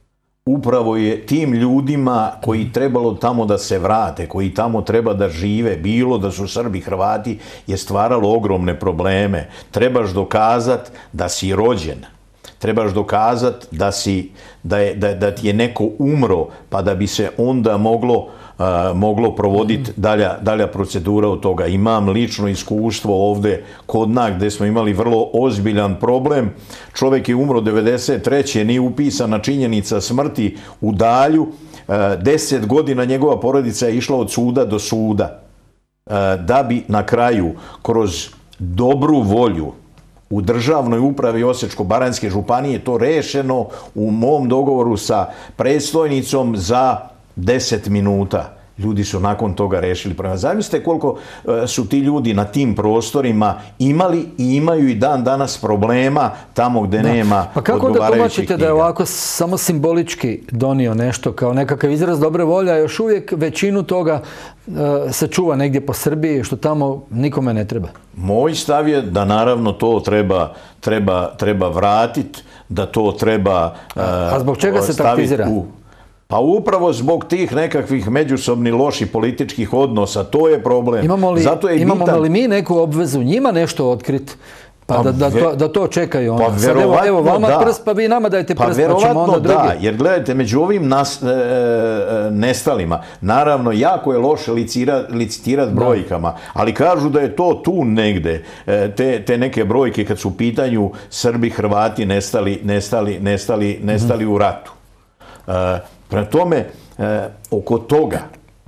S2: upravo je tim ljudima koji trebalo tamo da se vrate, koji tamo treba da žive, bilo da su Srbi, Hrvati, je stvaralo ogromne probleme. Trebaš dokazati da si rođen. Trebaš dokazati da, si, da, je, da, da ti je neko umro, pa da bi se onda moglo, uh, moglo provoditi dalja, dalja procedura od toga. Imam lično iskustvo ovde kod nas gde smo imali vrlo ozbiljan problem. Čovjek je umro devedeset treće nije upisana činjenica smrti u Dalju. Uh, deset godina njegova porodica je išla od suda do suda. Uh, da bi na kraju kroz dobru volju u državnoj upravi Osječko-baranjske županije to rešeno u mom dogovoru sa predstojnicom za deset minuta. Ljudi su nakon toga rešili problema. Zamislite koliko su ti ljudi na tim prostorima imali i imaju i dan danas problema tamo gde da. nema
S1: pa kako
S2: odgovarajućih
S1: da tumačite
S2: knjiga?
S1: Da je ovako samo simbolički donio nešto kao nekakav izraz dobre volje, a još uvijek većinu toga uh, se čuva negdje po Srbiji, što tamo nikome ne treba?
S2: Moj stav je da naravno to treba, treba, treba vratiti, da to treba uh,
S1: a zbog čega se taktizira?
S2: U... Pa upravo zbog tih nekakvih međusobnih loših političkih odnosa, to je problem.
S1: Imamo li,
S2: Zato je
S1: imamo
S2: bitan...
S1: li mi neku obvezu njima nešto otkriti? Pa, pa da, da, to, da to čekaju onda.
S2: Pa
S1: sad evo, evo vama da. prst, pa vi nama dajte
S2: pa
S1: prst, pa ćemo onda drugi.
S2: Da, jer gledajte, među ovim nas, e, nestalima, naravno, jako je loše licitirati brojkama, ali kažu da je to tu negde, e, te, te neke brojke kad su u pitanju Srbi, Hrvati nestali, nestali, nestali, nestali mm. u ratu. E, Prema tome, e, oko toga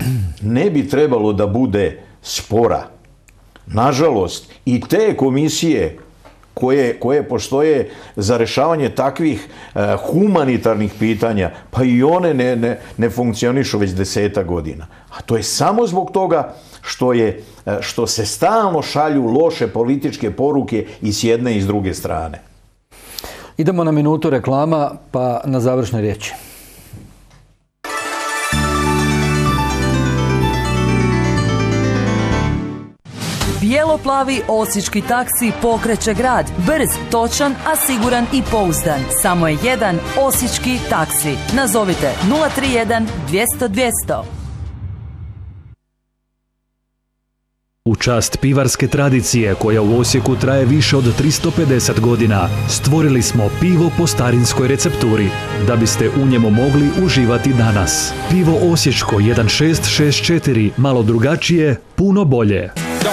S2: ne bi trebalo da bude spora. Nažalost, i te komisije koje, koje postoje za rešavanje takvih e, humanitarnih pitanja, pa i one ne, ne, ne funkcionišu već deseta godina. A to je samo zbog toga što, je, što se stalno šalju loše političke poruke i s jedne i s druge strane.
S1: Idemo na minutu reklama, pa na završne riječi.
S3: Bijelo-plavi osječki taksi pokreće grad. Brz, točan, a siguran i pouzdan. Samo je jedan osječki taksi. Nazovite nula tri jedan dvjesto dvjesto.
S4: U čast pivarske tradicije koja u Osijeku traje više od tristo pedeset godina, stvorili smo pivo po starinskoj recepturi, da biste u njemu mogli uživati danas. Pivo Osječko jedan šest šest četiri, malo drugačije, puno bolje.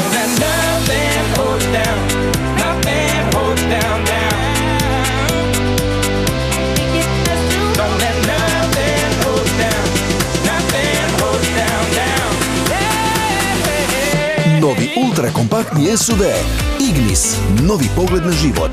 S5: Novi ultrakompaktni S U V Ignis, novi pogled na život.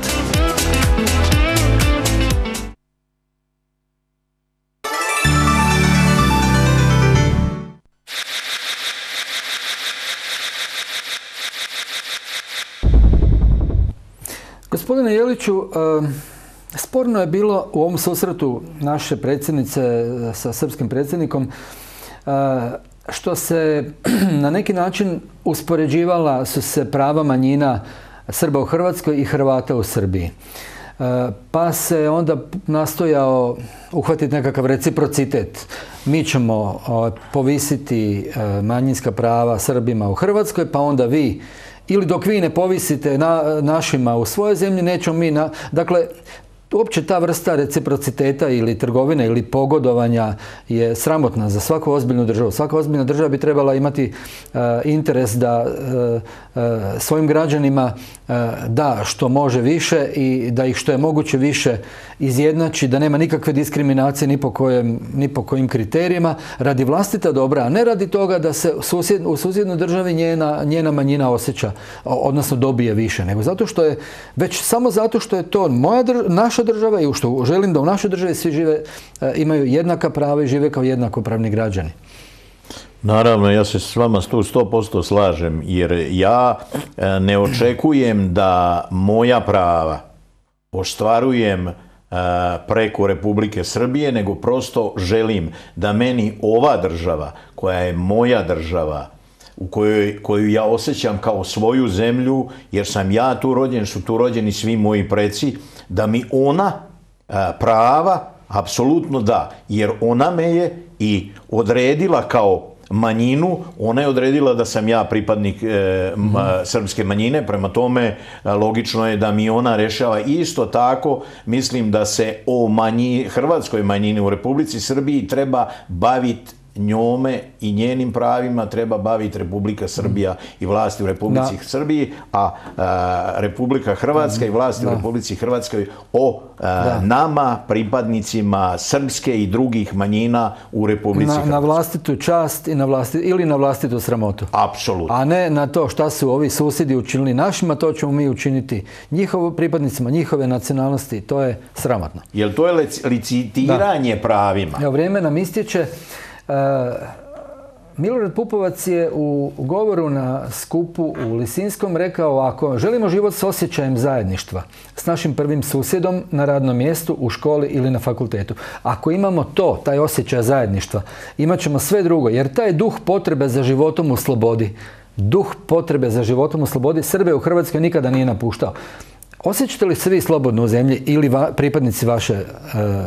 S1: Gospodine Jeliću, sporno je bilo u ovom susretu naše predsjednice sa srpskim predsjednikom što se na neki način uspoređivala su se prava manjina Srba u Hrvatskoj i Hrvata u Srbiji. Pa se onda nastojao uhvatiti nekakav reciprocitet. Mi ćemo povisiti manjinska prava Srbima u Hrvatskoj, pa onda vi, ili dok vi ne povisite na, našima u svojoj zemlji, nećemo mi... Na, dakle, uopće ta vrsta reciprociteta ili trgovine ili pogodovanja je sramotna za svaku ozbiljnu državu. Svaka ozbiljna država bi trebala imati uh, interes da uh, uh, svojim građanima uh, da što može više i da ih što je moguće više izjednači, da nema nikakve diskriminacije ni po, kojem, ni po kojim kriterijima, radi vlastita dobra, a ne radi toga da se susjed, u susjednoj državi njena, njena manjina osjeća, odnosno dobije više, nego zato što je, već samo zato što je to moja država, naša država i što želim da u našoj državi svi žive, imaju jednaka prava i žive kao jednakopravni građani.
S2: Naravno, ja se s vama tu sto posto slažem, jer ja ne očekujem da moja prava ostvarujem preko Republike Srbije, nego prosto želim da meni ova država, koja je moja država, u kojoj, koju ja osjećam kao svoju zemlju, jer sam ja tu rođen, su tu rođeni svi moji preci, da mi ona prava, Apsolutno da, jer ona me je i odredila kao manjinu, ona je odredila da sam ja pripadnik e, ma, srpske manjine, prema tome logično je da mi ona rešava. Isto tako mislim da se o manji, hrvatskoj manjini u Republici Srbiji treba baviti njome i njenim pravima treba baviti Republika Srbija i vlasti u Republici da. Srbiji, a, a Republika Hrvatska i vlasti da. u Republici Hrvatskoj o a, nama, pripadnicima srpske i drugih manjina u Republici
S1: na,
S2: Hrvatskoj.
S1: Na vlastitu čast i na vlasti, ili na vlastitu sramotu.
S2: Apsolutno.
S1: A ne na to šta su ovi susjedi učinili našima, to ćemo mi učiniti njihovim pripadnicima, njihove nacionalnosti. To je sramotno.
S2: Jer to je licitiranje da. pravima.
S1: Evo, vrijeme nam istječe. Uh, Milorad Pupovac je u govoru na skupu u Lisinskom rekao ovako: želimo život s osjećajem zajedništva, s našim prvim susjedom na radnom mjestu, u školi ili na fakultetu. Ako imamo to, taj osjećaj zajedništva, imat ćemo sve drugo, jer taj duh potrebe za životom u slobodi, duh potrebe za životom u slobodi Srbe u Hrvatskoj nikada nije napuštao. Osjećate li se vi slobodno u zemlji ili va, pripadnici vaše uh,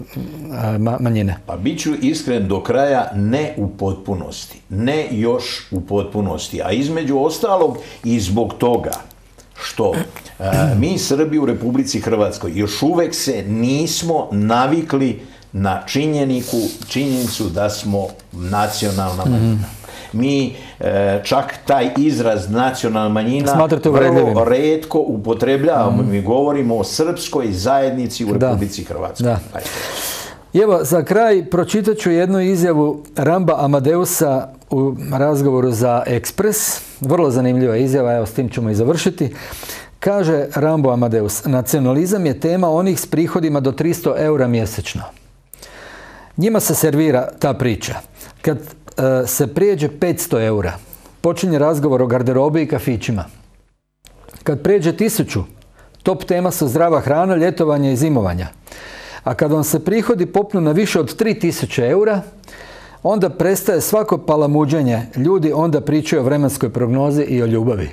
S1: manjine?
S2: Pa bit ću iskren do kraja, ne u potpunosti. Ne još u potpunosti. A između ostalog i zbog toga što a, mi Srbi u Republici Hrvatskoj još uvek se nismo navikli na činjeniku, činjenicu da smo nacionalna manjina. Mi e, čak taj izraz nacionalna manjina vrlo retko upotrebljavamo. Mm. Mi govorimo o srpskoj zajednici u Republici da. Hrvatskoj.
S1: Da. Evo, za kraj pročitat ću jednu izjavu Ramba Amadeusa u razgovoru za Ekspres. Vrlo zanimljiva izjava, evo s tim ćemo i završiti. Kaže Rambo Amadeus: nacionalizam je tema onih s prihodima do tristo eura mjesečno. Njima se servira ta priča. Kad se prijeđe petsto eura, počinje razgovor o garderobi i kafićima. Kad prijeđe tisuću, top tema su zdrava hrana, ljetovanje i zimovanja. A kad vam se prihodi popnu na više od tri tisuće eura, onda prestaje svako palamuđenje. Ljudi onda pričaju o vremenskoj prognozi i o ljubavi.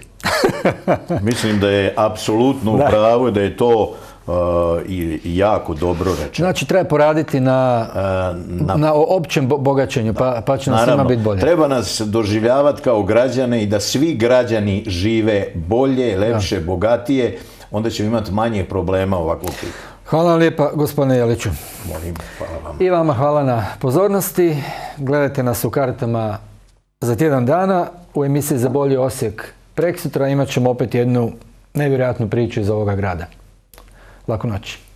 S2: Mislim da je apsolutno u pravu, da je to Uh, i jako dobro rečeno.
S1: Znači treba poraditi na, uh, na, na općem bogaćenju, pa, pa će nam svima biti bolje.
S2: Treba nas doživljavati kao građane i da svi građani žive bolje, lepše, da. bogatije, onda ćemo imati manje problema ovakvog tipa.
S1: Hvala vam lijepa, gospodine Jeliću.
S2: Molim, hvala vam.
S1: I vama hvala na pozornosti. Gledajte nas u kartama za tjedan dana. U emisiji Za bolji Osijek preksutra imat ćemo opet jednu nevjerojatnu priču iz ovoga grada. Laku noć.